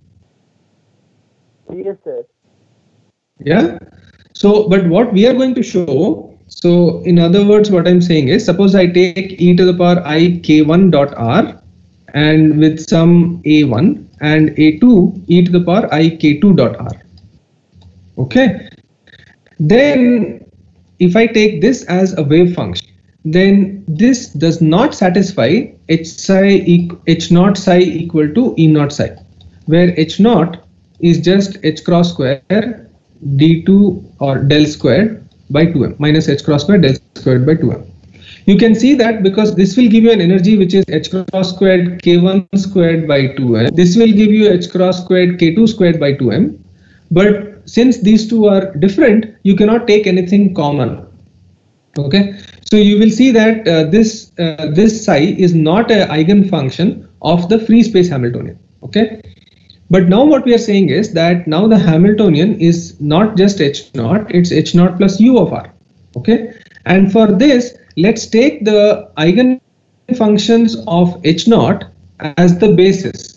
Yes, sir. Yeah. So, but what we are going to show, so in other words, what I'm saying is, suppose I take e to the power I k one dot r and with some a one and a two e to the power I k two dot r. Okay. Then if I take this as a wave function, then this does not satisfy h psi h naught psi equal to e naught psi, where h naught is just h cross square d two or del squared by two m minus h cross square del squared by two m. You can see that because this will give you an energy which is h cross squared k one squared by two m. This will give you h cross squared k two squared by two m. But since these two are different, you cannot take anything common. Okay, so you will see that uh, this uh, this psi is not an eigenfunction of the free space Hamiltonian. Okay, but now what we are saying is that now the Hamiltonian is not just h naught, it's h naught plus u of r. Okay, and for this, let's take the eigenfunctions of h naught as the basis,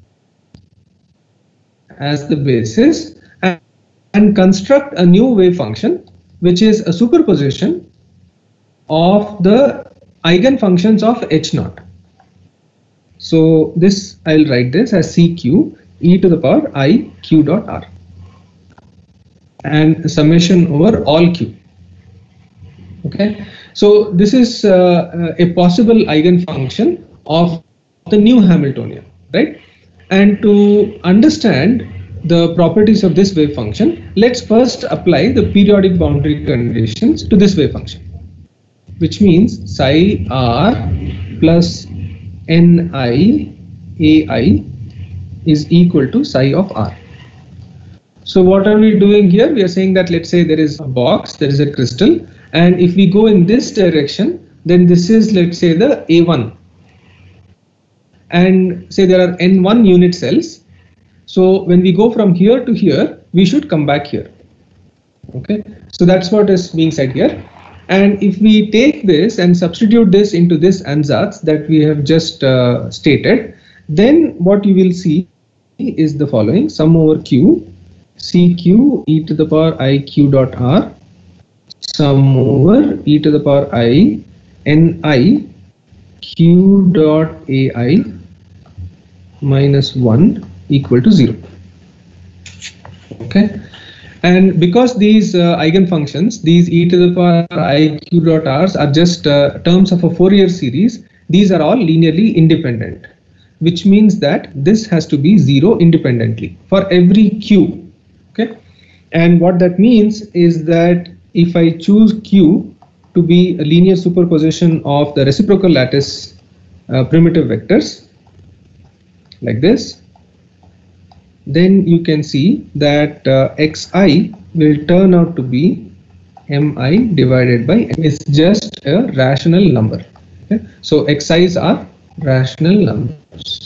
as the basis, and, and construct a new wave function, which is a superposition of the eigenfunctions of h naught. So this, I'll write this as cq e to the power I q dot r and summation over all q. Okay, so this is uh, a possible eigenfunction of the new Hamiltonian, right? And to understand the properties of this wave function, let's first apply the periodic boundary conditions to this wave function, which means psi r plus ni ai is equal to psi of r. So what are we doing here? We are saying that, let's say there is a box, there is a crystal, and if we go in this direction, then this is, let's say, the A one, and say there are N one unit cells. So when we go from here to here, we should come back here. Okay, so that's what is being said here. And if we take this and substitute this into this ansatz that we have just uh, stated, then what you will see is the following: sum over q, cq e to the power I q dot r, sum over e to the power I ni q dot ai minus one equal to zero. Okay, and because these uh, eigenfunctions, these e to the power I q dot r's are just uh, terms of a Fourier series, these are all linearly independent, which means that this has to be zero independently for every q. Okay, and what that means is that if I choose q to be a linear superposition of the reciprocal lattice uh, primitive vectors like this, then you can see that uh, xi will turn out to be mi divided by m. It's just a rational number. Okay? So xi's are rational numbers.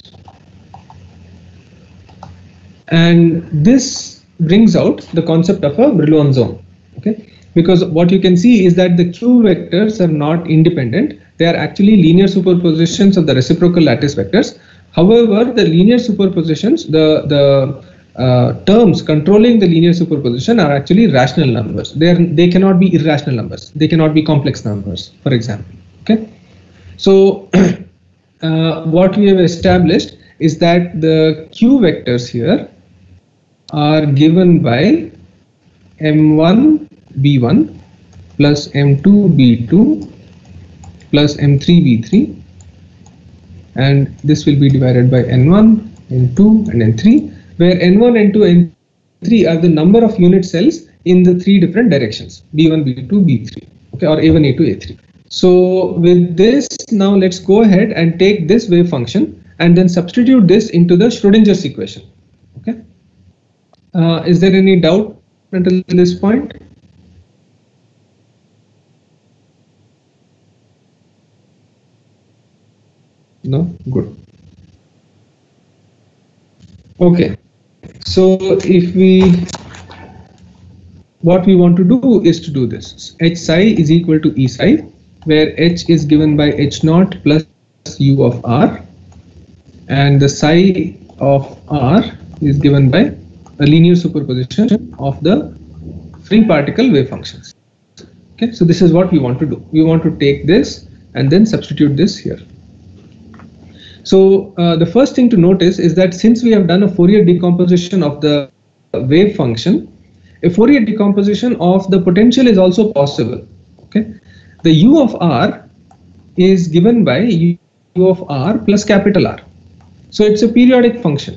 And this brings out the concept of a Brillouin zone. Okay? Because what you can see is that the q vectors are not independent. They are actually linear superpositions of the reciprocal lattice vectors. However, the linear superpositions, the, the uh, terms controlling the linear superposition are actually rational numbers. They, are, they cannot be irrational numbers. They cannot be complex numbers, for example. Okay. So uh, what we have established is that the q vectors here are given by m one b one plus m two b two plus m three b three, and this will be divided by n one, n two and n three, where n one, n two, n three are the number of unit cells in the three different directions, b one, b two, b three, okay, or a one, a two, a three. So with this, now let's go ahead and take this wave function and then substitute this into the Schrodinger's equation. Okay. Uh, is there any doubt until this point? No? Good. Okay. So if we, what we want to do is to do this. H psi is equal to E psi, where H is given by H naught plus U of R, and the psi of R is given by a linear superposition of the free particle wave functions. Okay, so this is what we want to do. We want to take this and then substitute this here. So uh, the first thing to notice is that since we have done a Fourier decomposition of the wave function, a Fourier decomposition of the potential is also possible. Okay, the U of R is given by U of R plus capital R. So it's a periodic function.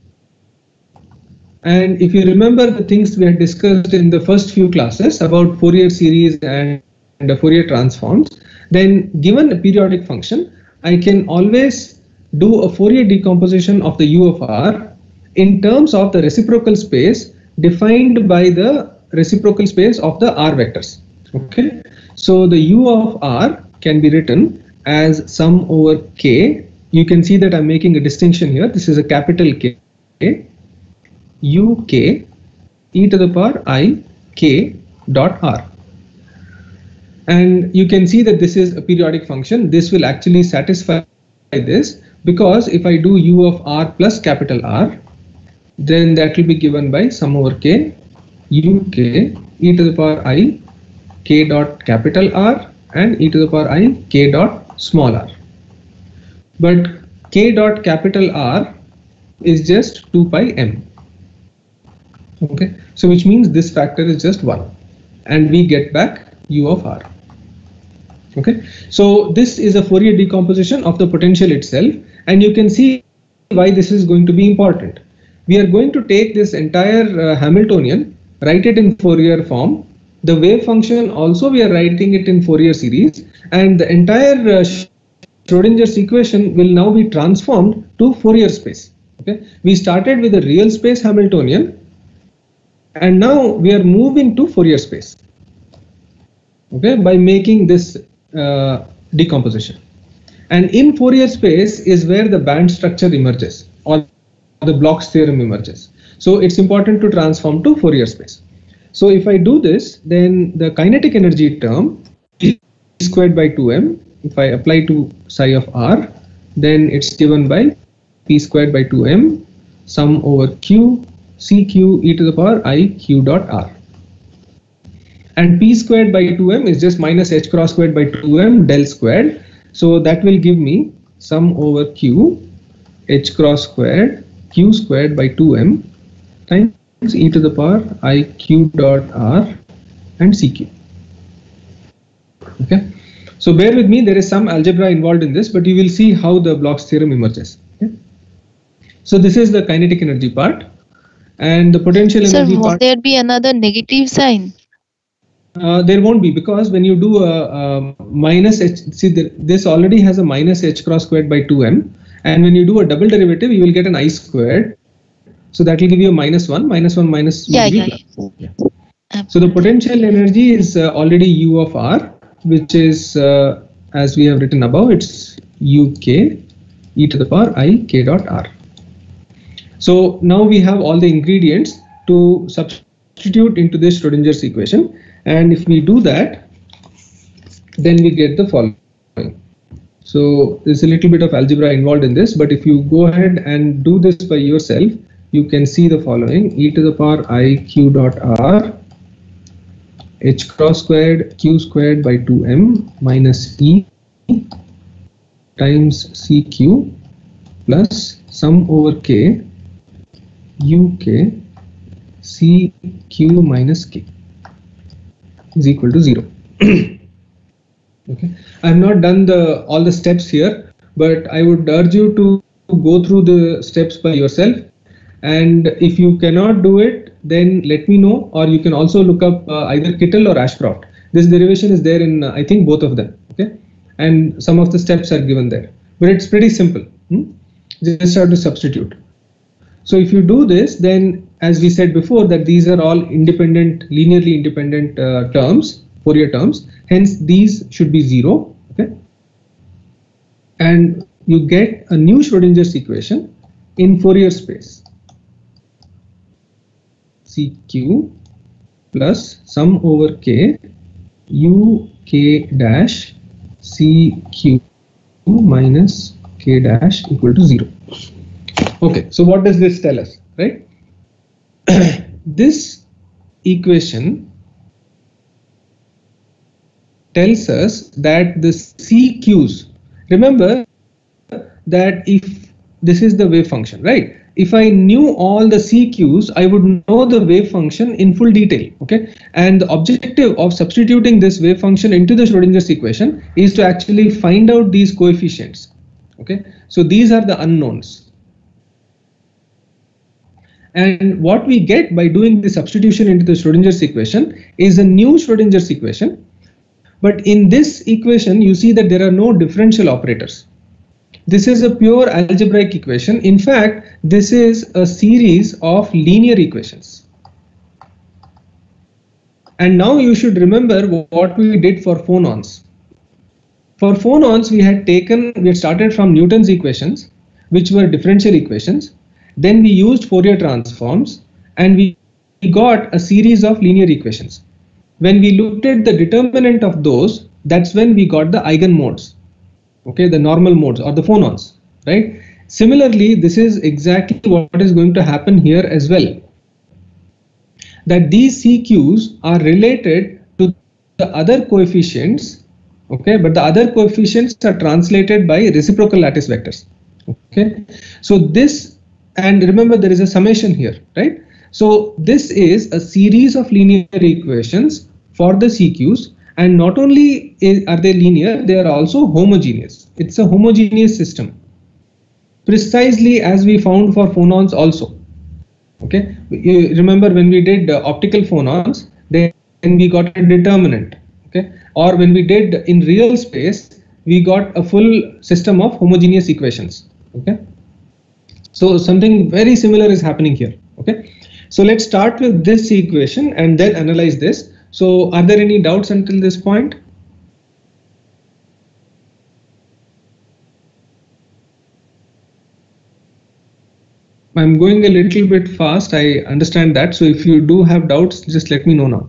And if you remember the things we had discussed in the first few classes about Fourier series and, and the Fourier transforms, then given a periodic function, I can always do a Fourier decomposition of the U of R in terms of the reciprocal space defined by the reciprocal space of the R vectors. Okay, so the U of R can be written as sum over K. You can see that I'm making a distinction here. This is a capital K, U K e to the power I K dot R. And you can see that this is a periodic function. This will actually satisfy this, because if I do U of R plus capital R, then that will be given by sum over K, U K e to the power I K dot capital R and e to the power I K dot small r. But K dot capital R is just two pi m. Okay, so which means this factor is just one, and we get back U of R. Okay, so this is a Fourier decomposition of the potential itself, and you can see why this is going to be important. We are going to take this entire uh, Hamiltonian, write it in Fourier form. The wave function also we are writing it in Fourier series, and the entire uh, Schrodinger's equation will now be transformed to Fourier space. Okay, we started with a real space Hamiltonian, and now we are moving to Fourier space. Okay, by making this uh, decomposition. And in Fourier space is where the band structure emerges, or the Bloch's theorem emerges. So it's important to transform to Fourier space. So if I do this, then the kinetic energy term P squared by two m, if I apply to psi of r, then it's given by P squared by two m sum over q cq e to the power I q dot r. And P squared by two m is just minus h cross squared by two m del squared. So that will give me sum over q h cross squared q squared by two m times e to the power I q dot r and cq. Okay. So bear with me, there is some algebra involved in this, but you will see how the Bloch's theorem emerges. Okay. So this is the kinetic energy part, and the potential Sir, energy won't part. there be another negative sign? Uh, there won't be, because when you do a, a minus h, see the, this already has a minus h cross squared by two m, and when you do a double derivative, you will get an I squared. So that will give you a minus one, minus one minus Yeah, will be yeah, plus. yeah. So the potential energy is uh, already U of r, which is uh, as we have written above, it's uk e to the power I k dot r. So now we have all the ingredients to substitute into this Schrodinger's equation, and if we do that, then we get the following. So there's a little bit of algebra involved in this, but if you go ahead and do this by yourself, you can see the following: e to the power I q dot r h cross squared q squared by two m minus e times cq plus sum over k uk cq minus k is equal to zero. Okay, I have not done the all the steps here, but I would urge you to go through the steps by yourself, and if you cannot do it, then let me know, or you can also look up uh, either Kittel or Ashcroft. This derivation is there in uh, I think both of them. Okay, and some of the steps are given there, but it's pretty simple. Hmm? Just have to substitute. So if you do this, then as we said before, that these are all independent, linearly independent uh, terms, Fourier terms. Hence, these should be zero. Okay, and you get a new Schrodinger's equation in Fourier space. Cq plus sum over k u k dash cq minus k dash equal to zero. Okay, so what does this tell us, right? This equation tells us that the C Qs, remember that if this is the wave function, right? If I knew all the C Qs, I would know the wave function in full detail, okay? And the objective of substituting this wave function into the Schrodinger's equation is to actually find out these coefficients, okay? So these are the unknowns. And what we get by doing the substitution into the Schrodinger's equation is a new Schrodinger's equation. But in this equation, you see that there are no differential operators. This is a pure algebraic equation. In fact, this is a series of linear equations. And now you should remember what we did for phonons. For phonons, we had taken, we had started from Newton's equations, which were differential equations. Then we used Fourier transforms, and we got a series of linear equations. When we looked at the determinant of those, that's when we got the eigenmodes, okay, the normal modes or the phonons, right? Similarly, this is exactly what is going to happen here as well. That these C Qs are related to the other coefficients, okay, but the other coefficients are translated by reciprocal lattice vectors, okay. So this, and remember there is a summation here, right? So this is a series of linear equations for the C Qs, and not only are they linear, they are also homogeneous. It's a homogeneous system, precisely as we found for phonons also. Okay, you remember when we did uh, optical phonons, then we got a determinant. Okay, or when we did in real space, we got a full system of homogeneous equations. Okay. So something very similar is happening here. Okay, so let's start with this equation and then analyze this. So are there any doubts until this point? I'm going a little bit fast, I understand that. So if you do have doubts, just let me know now.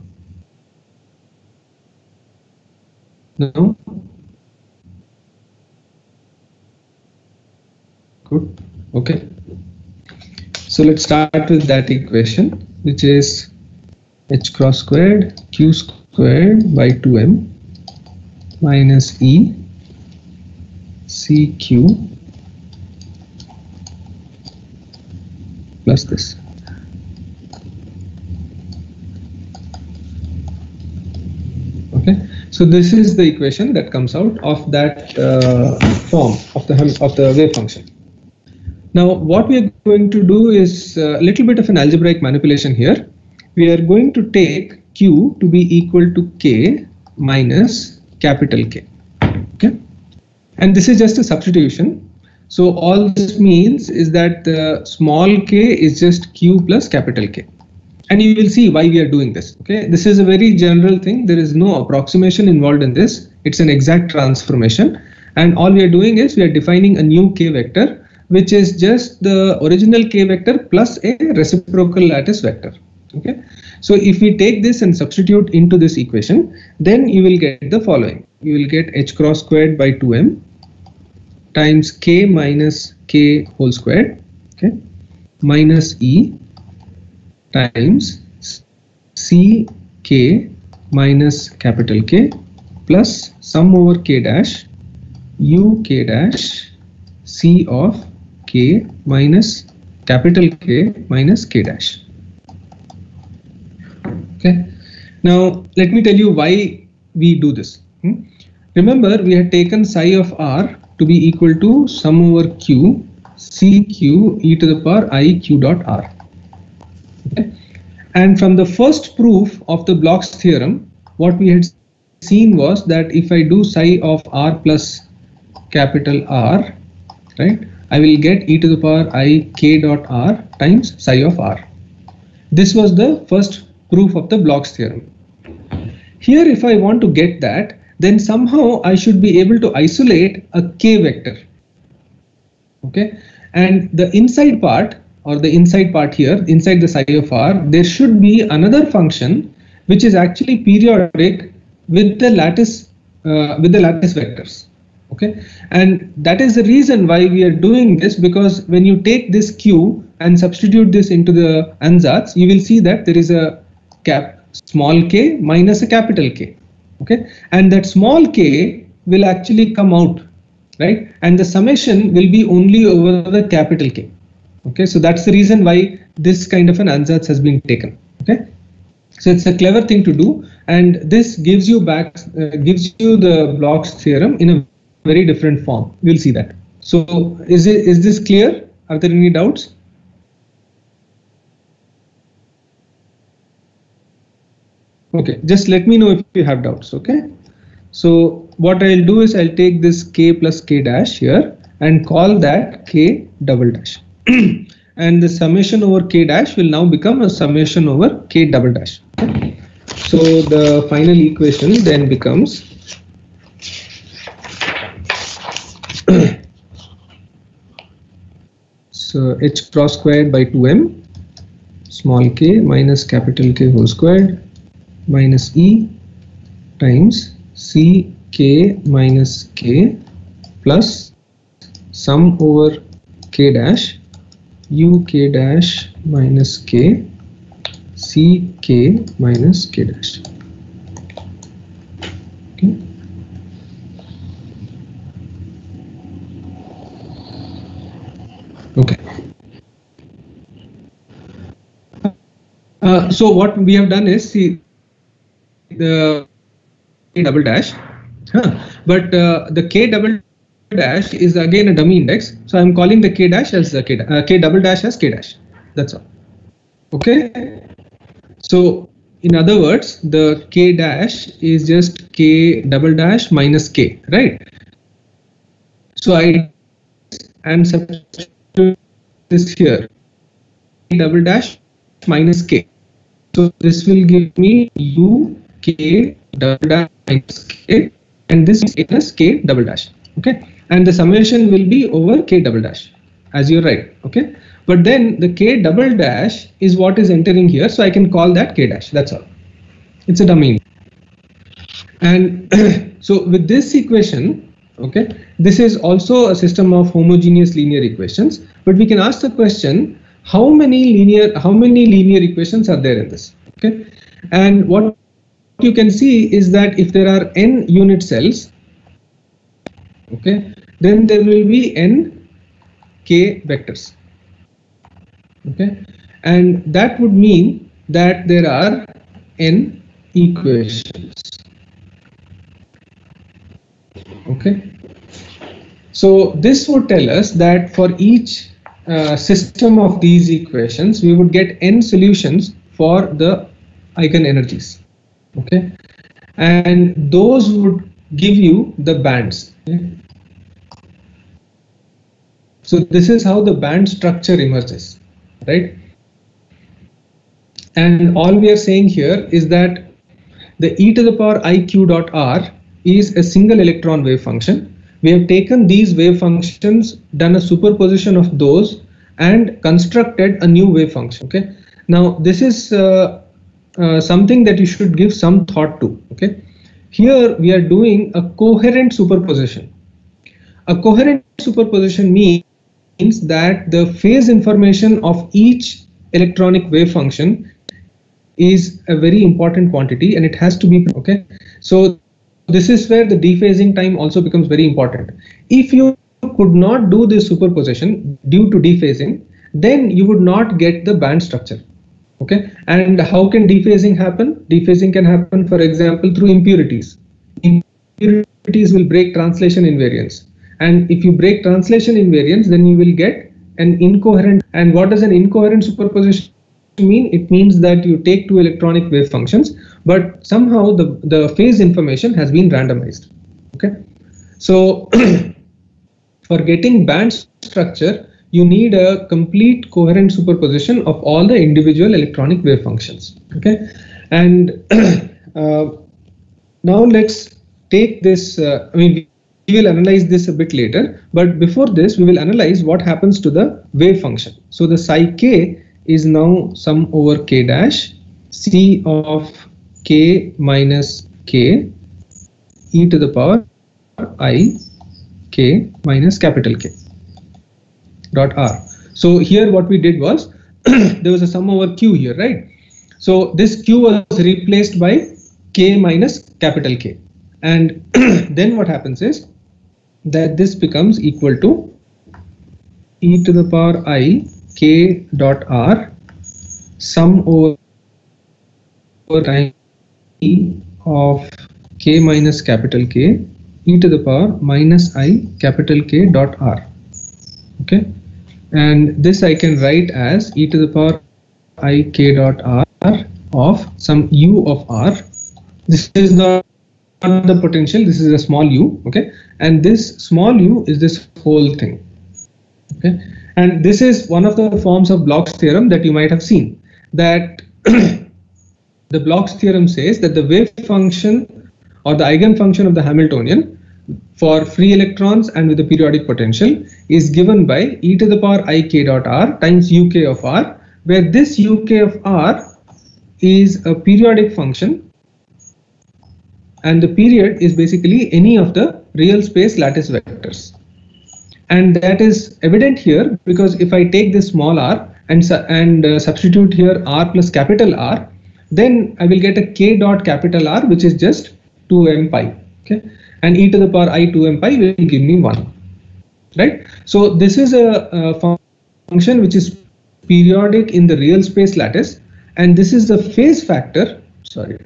No? Good. Okay. So let's start with that equation, which is h cross squared q squared by two m minus e cq plus this. Okay, so this is the equation that comes out of that uh, form of the of the wave function. Now what we are going to do is a little bit of an algebraic manipulation here. We are going to take q to be equal to k minus capital K. Okay, and this is just a substitution. So all this means is that the small k is just q plus capital K. And you will see why we are doing this. Okay, this is a very general thing. There is no approximation involved in this. It's an exact transformation. And all we are doing is we are defining a new k vector, which is just the original k vector plus a reciprocal lattice vector. Okay, so if we take this and substitute into this equation, then you will get the following. You will get h cross squared by two m times k minus k whole squared, okay, minus e times c k minus capital K plus sum over k dash u k dash c of k minus capital K minus k dash. Okay, now let me tell you why we do this. Hmm? Remember, we had taken psi of r to be equal to sum over q cq e to the power I q dot r. Okay. And from the first proof of the Bloch's theorem, what we had seen was that if I do psi of r plus capital R, right, I will get e to the power I k dot r times psi of r. This was the first proof of the Bloch's theorem. Here, if I want to get that, then somehow I should be able to isolate a k vector. Okay, and the inside part, or the inside part here, inside the psi of r, there should be another function which is actually periodic with the lattice uh, with the lattice vectors. Okay, and that is the reason why we are doing this, because when you take this q and substitute this into the ansatz, you will see that there is a cap small k minus a capital K. Okay, and that small k will actually come out, right, and the summation will be only over the capital K. Okay, so that's the reason why this kind of an ansatz has been taken. Okay, so it's a clever thing to do, and this gives you back uh, gives you the Bloch's theorem in a very different form. We'll see that. So is it is this clear? Are there any doubts? Okay, just let me know if you have doubts. Okay, so what I'll do is I'll take this k plus k dash here and call that k double dash. And the summation over k dash will now become a summation over k double dash. Okay. So the final equation then becomes so h cross squared by two m small k minus capital K whole squared minus e times c k minus k plus sum over k dash u k dash minus k c k minus k dash. Okay. Okay. Uh, so what we have done is, see, the k double dash, huh, but uh, the k double dash is again a dummy index, so I'm calling the k dash as the k, uh, k double dash as k dash. That's all. Okay, so in other words, the k dash is just k double dash minus k, right? So I am substituting this here, k double dash minus k. So this will give me u k double dash minus k, and this is k double dash. Okay, and the summation will be over k double dash, as you write. Okay, but then the k double dash is what is entering here, so I can call that k dash. That's all. It's a dummy. And so with this equation, okay, this is also a system of homogeneous linear equations, but we can ask the question, how many linear how many linear equations are there in this? Okay, and what you can see is that if there are n unit cells, okay, then there will be n k vectors. Okay, and that would mean that there are n equations. Okay, so this would tell us that for each uh, system of these equations, we would get n solutions for the eigenenergies. Okay, and those would give you the bands. Okay? So this is how the band structure emerges, right? And all we are saying here is that the e to the power iq dot r is a single electron wave function. We have taken these wave functions, done a superposition of those, and constructed a new wave function. Okay, now this is uh, uh, something that you should give some thought to. Okay, here we are doing a coherent superposition. A coherent superposition means that the phase information of each electronic wave function is a very important quantity, and it has to be okay. So this is where the dephasing time also becomes very important. If you could not do this superposition due to dephasing, then you would not get the band structure. Okay, and how can dephasing happen? Dephasing can happen, for example, through impurities. Impurities will break translation invariance, and if you break translation invariance, then you will get an incoherent. And what does an incoherent superposition mean? It means that you take two electronic wave functions, but somehow the, the phase information has been randomized. Okay, so for getting band structure, you need a complete coherent superposition of all the individual electronic wave functions. Okay, and uh, now let's take this. Uh, I mean, we will analyze this a bit later, but before this, we will analyze what happens to the wave function. So the psi k is now sum over k dash c of k minus k e to the power I k minus capital K dot r. So here what we did was there was a sum over q here, right? So this q was replaced by k minus capital K, and then what happens is that this becomes equal to e to the power I k dot r sum over time of k minus capital K e to the power minus I capital K dot r. Okay, and this I can write as e to the power I k dot r of some u of r. This is not the potential, this is a small u. Okay, and this small u is this whole thing. Okay, and this is one of the forms of Bloch's theorem that you might have seen, that the Bloch's theorem says that the wave function or the eigenfunction of the Hamiltonian for free electrons and with the periodic potential is given by e to the power I k dot r times uk of r, where this uk of r is a periodic function, and the period is basically any of the real space lattice vectors. And that is evident here because if I take this small r and, su and uh, substitute here r plus capital R, then I will get a k dot capital R, which is just two m pi. Okay, and e to the power I two m pi will give me one. Right. So this is a, a function which is periodic in the real space lattice, and this is the phase factor. Sorry.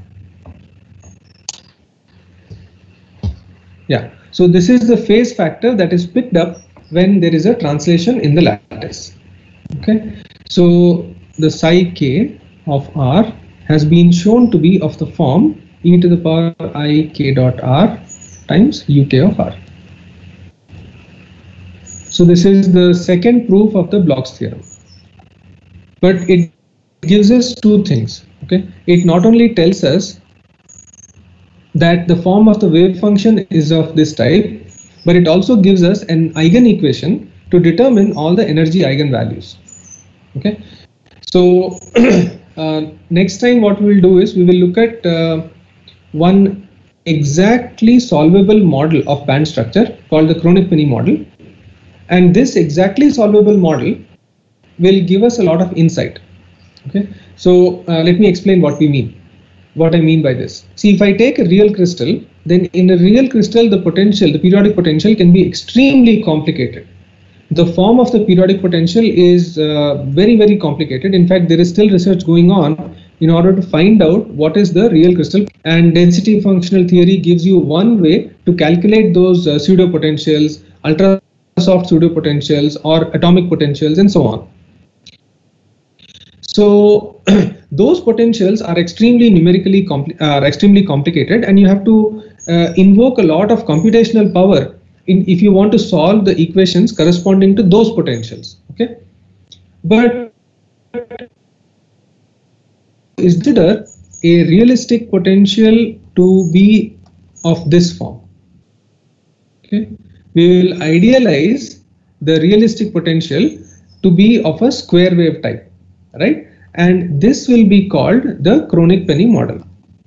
Yeah. So this is the phase factor that is picked up when there is a translation in the lattice. Okay, so the psi k of r has been shown to be of the form e to the power I k dot r times uk of r. So this is the second proof of the Bloch's theorem, but it gives us two things. Okay, it not only tells us that the form of the wave function is of this type, but it also gives us an eigenequation to determine all the energy eigenvalues. Okay, so uh, next time what we will do is we will look at uh, one exactly solvable model of band structure called the Kronig-Penney model, and this exactly solvable model will give us a lot of insight. Okay, so uh, let me explain what we mean. What I mean by this. See, if I take a real crystal, then in a real crystal, the potential, the periodic potential can be extremely complicated. The form of the periodic potential is uh, very, very complicated. In fact, there is still research going on in order to find out what is the real crystal, and density functional theory gives you one way to calculate those uh, pseudo potentials, ultra soft pseudo potentials, or atomic potentials, and so on. So those potentials are extremely numerically compli are extremely complicated, and you have to uh, invoke a lot of computational power in if you want to solve the equations corresponding to those potentials. Okay, but is there a realistic potential to be of this form? Okay, we will idealize the realistic potential to be of a square wave type, right? And this will be called the Kronig-Penney model.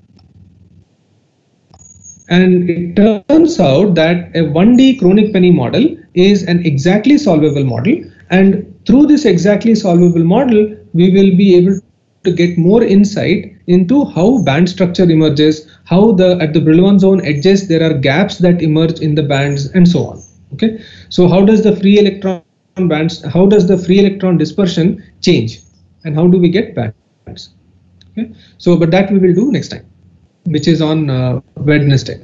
And it turns out that a one D Kronig-Penney model is an exactly solvable model, and through this exactly solvable model, we will be able to get more insight into how band structure emerges, how the at the Brillouin zone edges there are gaps that emerge in the bands, and so on. Okay, so how does the free electron bands, how does the free electron dispersion change, and how do we get bands? Okay, so but that we will do next time, which is on uh, Wednesday.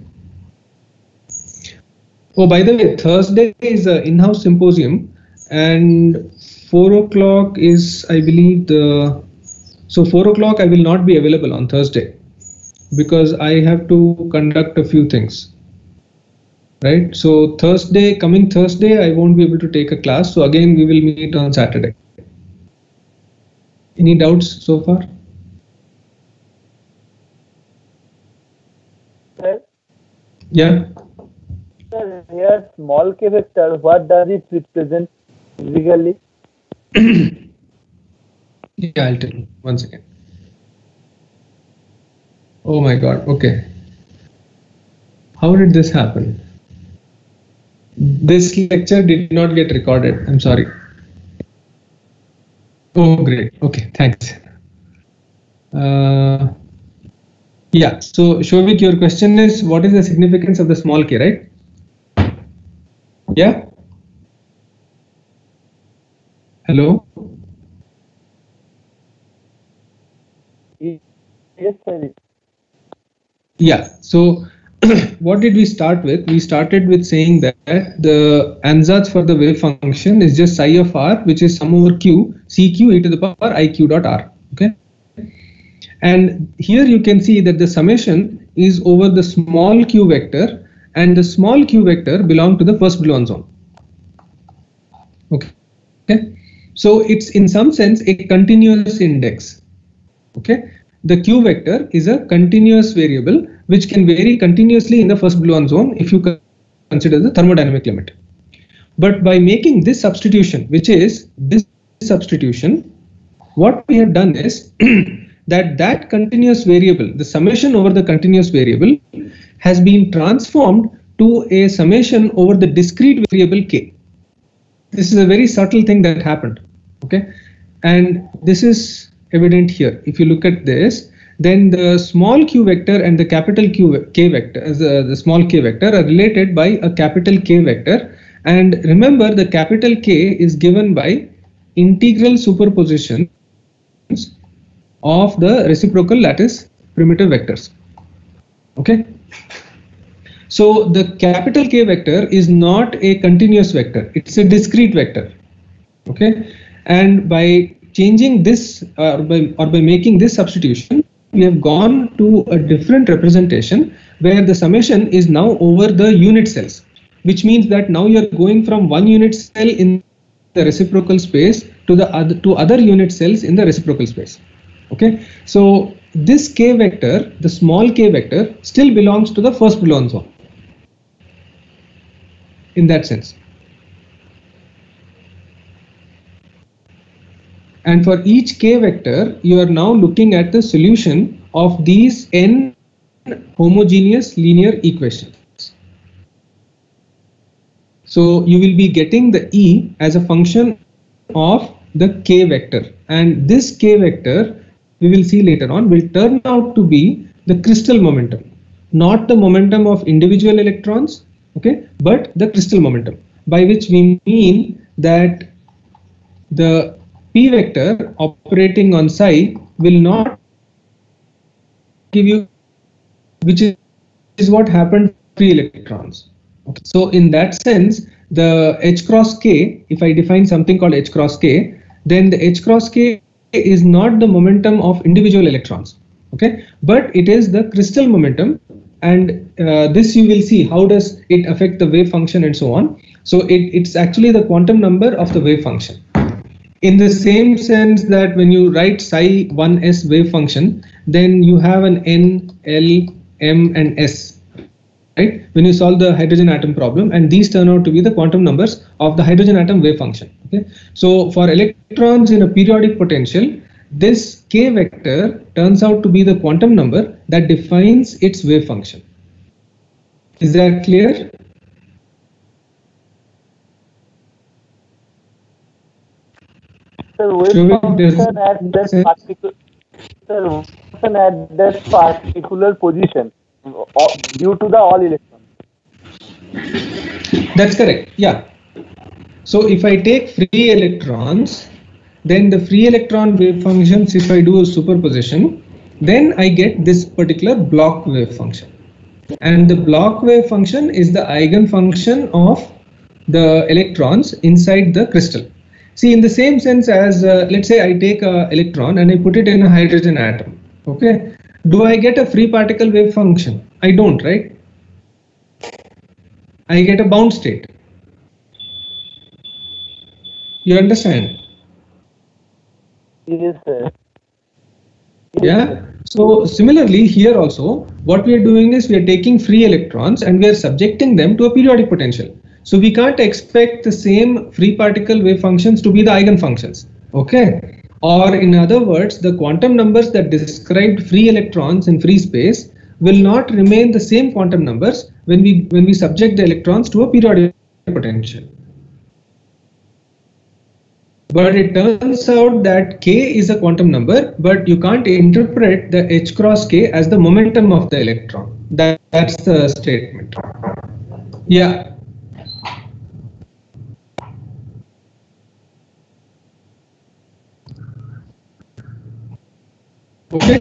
Oh, by the way, Thursday is an in-house symposium, and four o'clock is, I believe, the so four o'clock I will not be available on Thursday because I have to conduct a few things. Right, so Thursday, coming Thursday, I won't be able to take a class. So again, we will meet on Saturday. Any doubts so far? Sir, Yeah. sir, here small k vector, what does it represent physically? Yeah, I'll tell you. One second. Oh my God. Okay. How did this happen? This lecture did not get recorded. I'm sorry. Oh, great. Okay, thanks. Uh, yeah, so Shovik, your question is what is the significance of the small k, right? Yeah? Hello? Yes, sir. Yeah, so what did we start with? We started with saying that the ansatz for the wave function is just psi of r, which is sum over q, cq e to the power iq dot r. Okay, and here you can see that the summation is over the small q vector, and the small q vector belong to the first Brillouin zone. Okay, okay, so it's in some sense a continuous index. Okay, the q vector is a continuous variable which can vary continuously in the first Brillouin zone if you consider the thermodynamic limit. But by making this substitution, which is this substitution, what we have done is that that continuous variable, the summation over the continuous variable, has been transformed to a summation over the discrete variable k. This is a very subtle thing that happened. Okay, and this is evident here. If you look at this, then the small q vector and the capital Q k vector, as the, the small k vector, are related by a capital K vector. And remember, the capital K is given by integral superposition of the reciprocal lattice primitive vectors. Okay, so the capital K vector is not a continuous vector; it's a discrete vector. Okay, and by changing this uh, or by or by making this substitution, we have gone to a different representation where the summation is now over the unit cells, which means that now you're going from one unit cell in the reciprocal space to the other to other unit cells in the reciprocal space. Okay, so this k vector, the small k vector, still belongs to the first Brillouin zone in that sense. And for each k vector, you are now looking at the solution of these n homogeneous linear equations. So you will be getting the E as a function of the k vector, and this k vector, we will see later on, will turn out to be the crystal momentum, not the momentum of individual electrons, okay, but the crystal momentum, by which we mean that the p vector operating on psi will not give you, which is what happened to free electrons. Okay. So in that sense, the h cross k, if I define something called h cross k, then the h cross k is not the momentum of individual electrons, okay, but it is the crystal momentum, and uh, this you will see how does it affect the wave function and so on. So it, it's actually the quantum number of the wave function. In the same sense that when you write psi one s wave function, then you have an n, l, m and s, right, when you solve the hydrogen atom problem, and these turn out to be the quantum numbers of the hydrogen atom wave function. Okay, so for electrons in a periodic potential, this k vector turns out to be the quantum number that defines its wave function. Is that clear? Sir, wave Shobhit, function does at that sense? particular sir, wave function at that particular position uh, due to the all electrons. That's correct. Yeah. So if I take free electrons, then the free electron wave functions, if I do a superposition, then I get this particular block wave function. And the block wave function is the eigenfunction of the electrons inside the crystal. See, in the same sense as, uh, let's say I take an electron and I put it in a hydrogen atom. Okay. Do I get a free particle wave function? I don't, right? I get a bound state. You understand? Yes, sir. Yeah. So similarly here also, what we are doing is we are taking free electrons and we are subjecting them to a periodic potential. So we can't expect the same free particle wave functions to be the eigenfunctions. Okay. Or in other words, the quantum numbers that described free electrons in free space will not remain the same quantum numbers when we when we subject the electrons to a periodic potential. But it turns out that k is a quantum number, but you can't interpret the h cross k as the momentum of the electron. That, that's the statement. Yeah. Okay.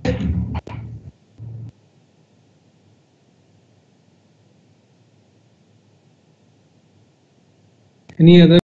Any other